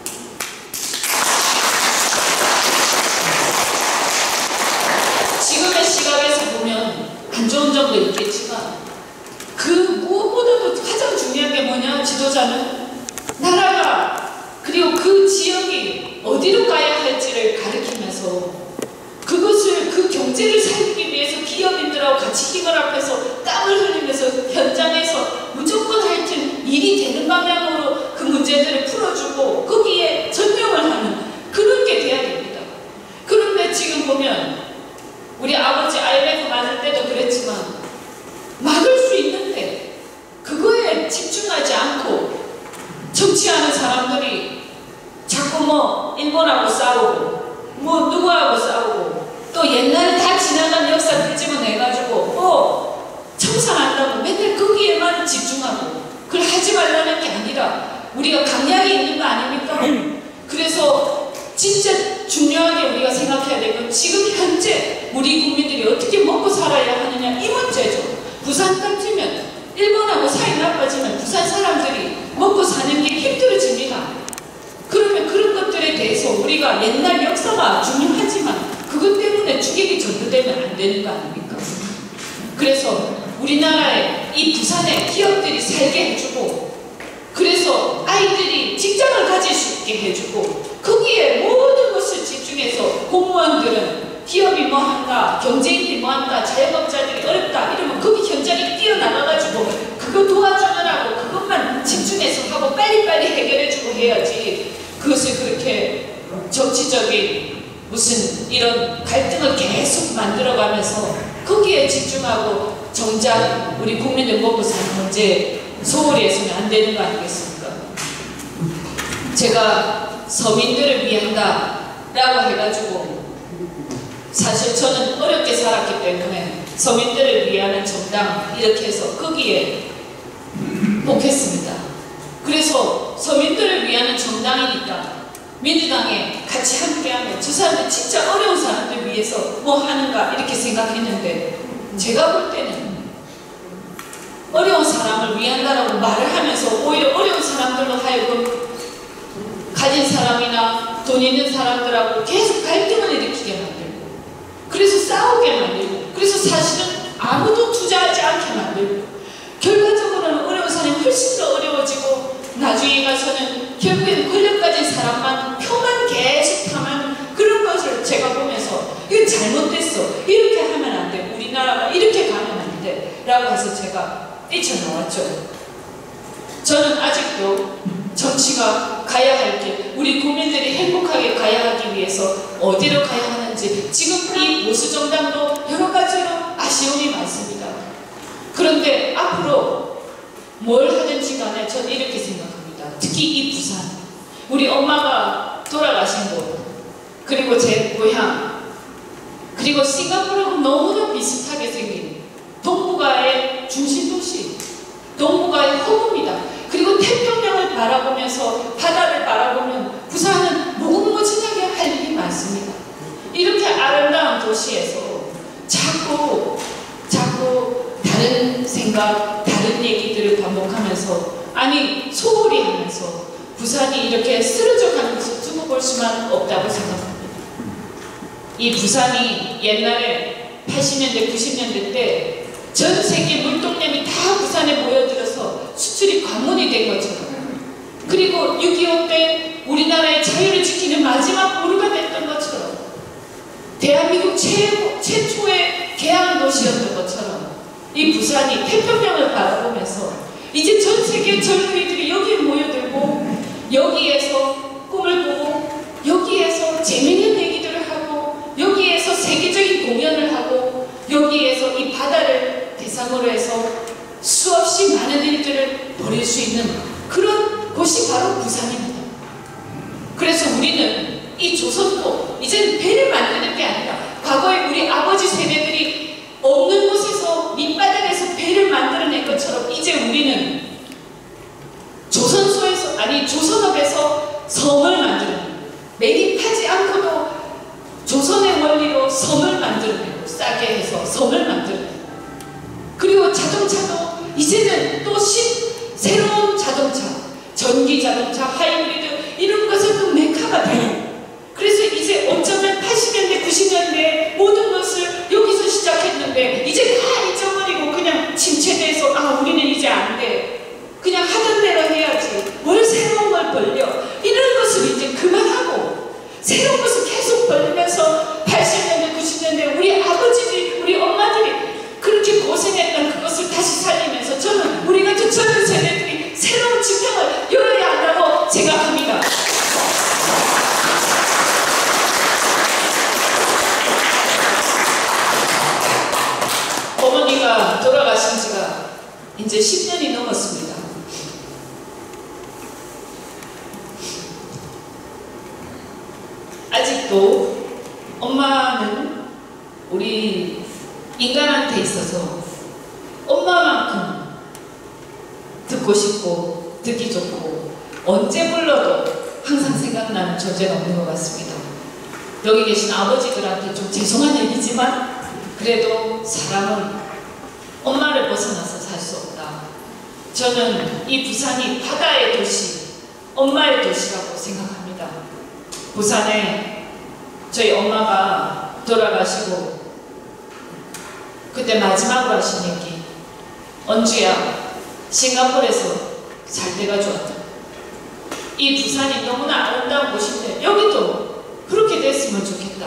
지금의 시각에서 보면 안 좋은 점도 있겠지만, 그 무엇보다도 가장 중요한 게 뭐냐, 지도자는 나라가 그리고 그 지역이 어디로 가야 할지를 가리키면서 그것을, 그 경제를 살리기 위해서 기업인들하고 같이 힘을 합해서 땀을 흘리면서 현장에서 무조건 하여튼 일이 되는 방향으로 그 문제들을 풀어주고 거기에 전념을 하는 그런 게 돼야 됩니다. 그런데 지금 보면 우리 아버지 아이엠에프 맞을 때도 그랬지만 막을 수 있는데 그거에 집중하지 않고 정치하는 사람들이 자꾸 뭐 일본하고 싸우고 뭐 누구하고 싸우고 또 옛날에 다 지나간 역사를 집어내가지고 뭐 청산한다고 맨날 거기에만 집중하고, 그걸 하지 말라는 게 아니라 우리가 강약이 있는 거 아닙니까? 그래서 진짜 중요하게 우리가 생각해야 될 건 지금 현재 우리 국민들이 어떻게 먹고 살아야 하느냐, 이 문제죠. 부산 같으면 일본하고 사이 나빠지면 부산 사람들이 먹고 사는 게 힘들어집니다. 그러면 그런 것들에 대해서 우리가 옛날 역사가 중요하지만 그것 때문에 주객이 전도되면 안 되는 거 아닙니까? 그래서 우리나라에 이 부산에 기업들이 살게 해주고, 그래서 아이들이 직장을 가질 수 있게 해주고, 거기에 모든 것을 집중해서 공무원들은 기업이 뭐 한다, 경제인들이 뭐 한다, 자영업자들이 어렵다 이러면 거기 현장에 뛰어나가가지고 그거 도와주느라고 그것만 집중해서 하고 빨리빨리 해결해주고 해야지, 그것을 그렇게 정치적인 무슨 이런 갈등을 계속 만들어가면서 거기에 집중하고 정작 우리 국민들 먹고 사는 문제 소홀히 해서는 안 되는 거 아니겠습니까? 제가 서민들을 위한다 라고 해가지고, 사실 저는 어렵게 살았기 때문에 서민들을 위하는 정당 이렇게 해서 거기에 복했습니다. 그래서 서민들을 위하는 정당이니까 민주당에 같이 함께하면 저 사람들 진짜 어려운 사람들 위해서 뭐 하는가 이렇게 생각했는데, 제가 볼 때는 어려운 사람을 위한다라고 말을 하면서 오히려 어려운 사람들로 하여금 가진 사람이나 돈 있는 사람들하고 계속 갈등을 일으키게 만들고, 그래서 싸우게 만들고, 그래서 사실은 아무도 투자하지 않게 만들고 결과적으로는 어려운 사람이 훨씬 더 어려워지고 나중에 가서는 결국엔 권력 가진 사람만 표만 계속 탐하는 그런 것을 제가 보면서 이거 잘못됐어. 이렇게 하면 안 돼. 우리나라가 이렇게 가면 안 돼. 라고 해서 제가 뛰쳐나왔죠. 저는 아직도 정치가 가야 할 길, 우리 국민들이 행복하게 가야 하기 위해서 어디로 가야 하는지 지금 이 보수정당도 여러 가지로 아쉬움이 많습니다. 그런데 앞으로 뭘 하든지 간에 저는 이렇게 생각합니다. 특히 이 부산, 우리 엄마가 돌아가신 곳, 그리고 제 고향, 그리고 싱가포르하고 너무나 비슷하게 생긴 동북아의 중심도시, 동북아의 허브입니다. 그리고 태평양을 바라보면서 바다를 바라보면 부산은 무궁무진하게 할 일이 많습니다. 이렇게 아름다운 도시에서 자꾸 자꾸 다른 생각, 다른 얘기들을 반복하면서 아니 소홀히 하면서 부산이 이렇게 쓰러져 가는 것을 두고 볼 수만 없다고 생각합니다. 이 부산이 옛날에 팔십 년대, 구십 년대 때 전 세계 물동량이 다 부산에 모여들어서 수출이 관문이 된 것처럼, 그리고 육이오 때 우리나라의 자유를 지키는 마지막 보루가 됐던 것처럼, 대한민국 최고, 최초의 개항 도시였던 것처럼 이 부산이 태평양을 바라보면서 이제 전 세계 젊은이들이 여기에 모여들고 여기에서 꿈을 꾸고 여기에서 재미있는 얘기들을 하고 여기에서 세계적인 공연을 하고 여기에서 이 바다를 대상으로 해서 수없이 많은 일들을 벌일 수 있는 그런 곳이 바로 부산입니다. 그래서 우리는 이 조선도 이제는 배를 만드는 게 아니라 과거에 우리 아버지 세대들이 없는 곳에서 밑바닥에서 배를 만들어낸 것처럼 이제 우리는 조선소에서 아니 조선업에서 섬을 만들어내고 매립하지 않고도 조선의 원리로 섬을 만들어내고 싸게 해서 섬을 만들어내고, 그리고 자동차도 이제는 또 신, 새로운 자동차, 전기 자동차, 하이브리드 이런 것은 또 메카가 돼요. 그래서 이제 어쩌면 팔십 년대, 구십 년대 모든 것을 여기서 시작했는데 이제 다 잊어버리고 그냥 침체돼서 아 우리는 이제 안 돼. 그냥 하던 대로 해야지. 뭘 새로운 걸 벌려. 이런 것을 이제 그만하고 새로운 것을 계속 벌리면서 팔십 년대, 구십 년대 우리 아버지들이, 우리 엄마들이 그렇게 고생했던 그것을 다시 살리면서 저는 우리 같은 젊은 세대들이 새로운 지평을 열어야 한다고 생각합니다. 어머니가 돌아가신 지가 이제 십 년이 넘었습니다. 아직도 엄마는 우리 인간한테 있어서 엄마만큼 듣고 싶고 듣기 좋고 언제 불러도 항상 생각나는 존재가 없는 것 같습니다. 여기 계신 아버지들한테 좀 죄송한 얘기지만 그래도 사람은 엄마를 벗어나서 살 수 없다. 저는 이 부산이 바다의 도시, 엄마의 도시라고 생각합니다. 부산에 저희 엄마가 돌아가시고 그때 마지막으로 하신 얘기, 언주야 싱가포르에서 살 때가 좋았다. 이 부산이 너무나 아름다운 곳인데 여기도 그렇게 됐으면 좋겠다.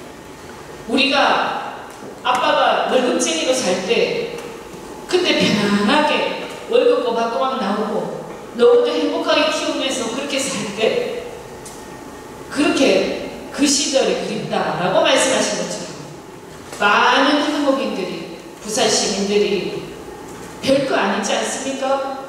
우리가 아빠가 월급쟁이로 살 때 그때 편안하게 월급 꼬박꼬박 나오고 너무도 행복하게 키우면서 그렇게 살 때 그렇게 그 시절이 그립다라고 말씀하신 것처럼 많은 한국인들이, 부산 시민들이 별거 아니지 않습니까?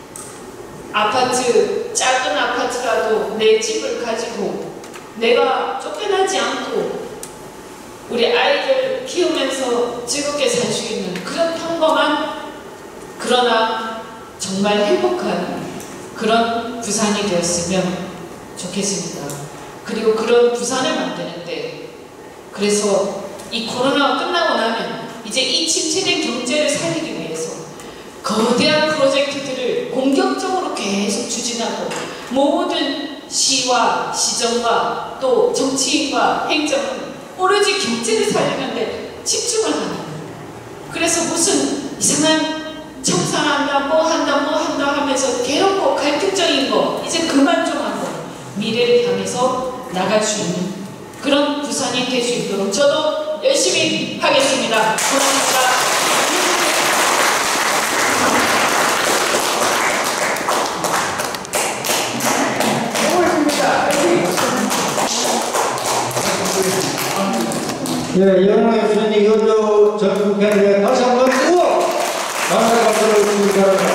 아파트, 작은 아파트라도 내 집을 가지고 내가 쫓겨나지 않고 우리 아이들 키우면서 즐겁게 살 수 있는 그런 평범한 그러나 정말 행복한 그런 부산이 되었으면 좋겠습니다. 그리고 그런 부산을 만드는데, 그래서 이 코로나가 끝나고 나면 이제 이 침체된 경제를 살리기 위해서 거대한 프로젝트들을 공격적으로 계속 추진하고 모든 시와 시정과 또 정치인과 행정은 오로지 경제를 살리는 데 집중을 하는 거예요. 그래서 무슨 이상한 청산한다, 뭐 한다, 뭐 한다 하면서 괴롭고 갈등적인 거 이제 그만 좀 하고 미래를 향해서 나갈 수 있는 그런 부산이 될 수 있도록 저도 열심히 하겠습니다. 고맙습니다. 예, 이현웅 교수님 이것도 전국회의에 다시 한번 뜨고 감사의 박수를 주시기 바랍니다.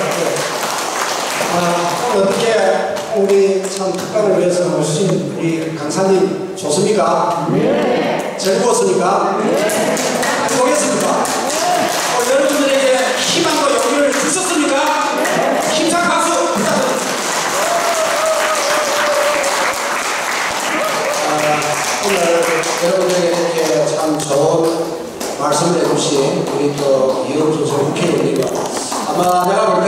아, 어떻게 우리 참 특강을 위해서 모신 우리 강사님 좋습니까? 네. 즐거웠습니까? 네. 보겠습니까? 어, 여러분들에게 희망과 용기를 주셨습니까? 네. 힘찬 박수 부탁드립니다. 아, 오늘 여러분들에게 이렇게 참 좋은 말씀을 해주신 우리 또 이현웅 선생 국회의원님과 아마 내가 볼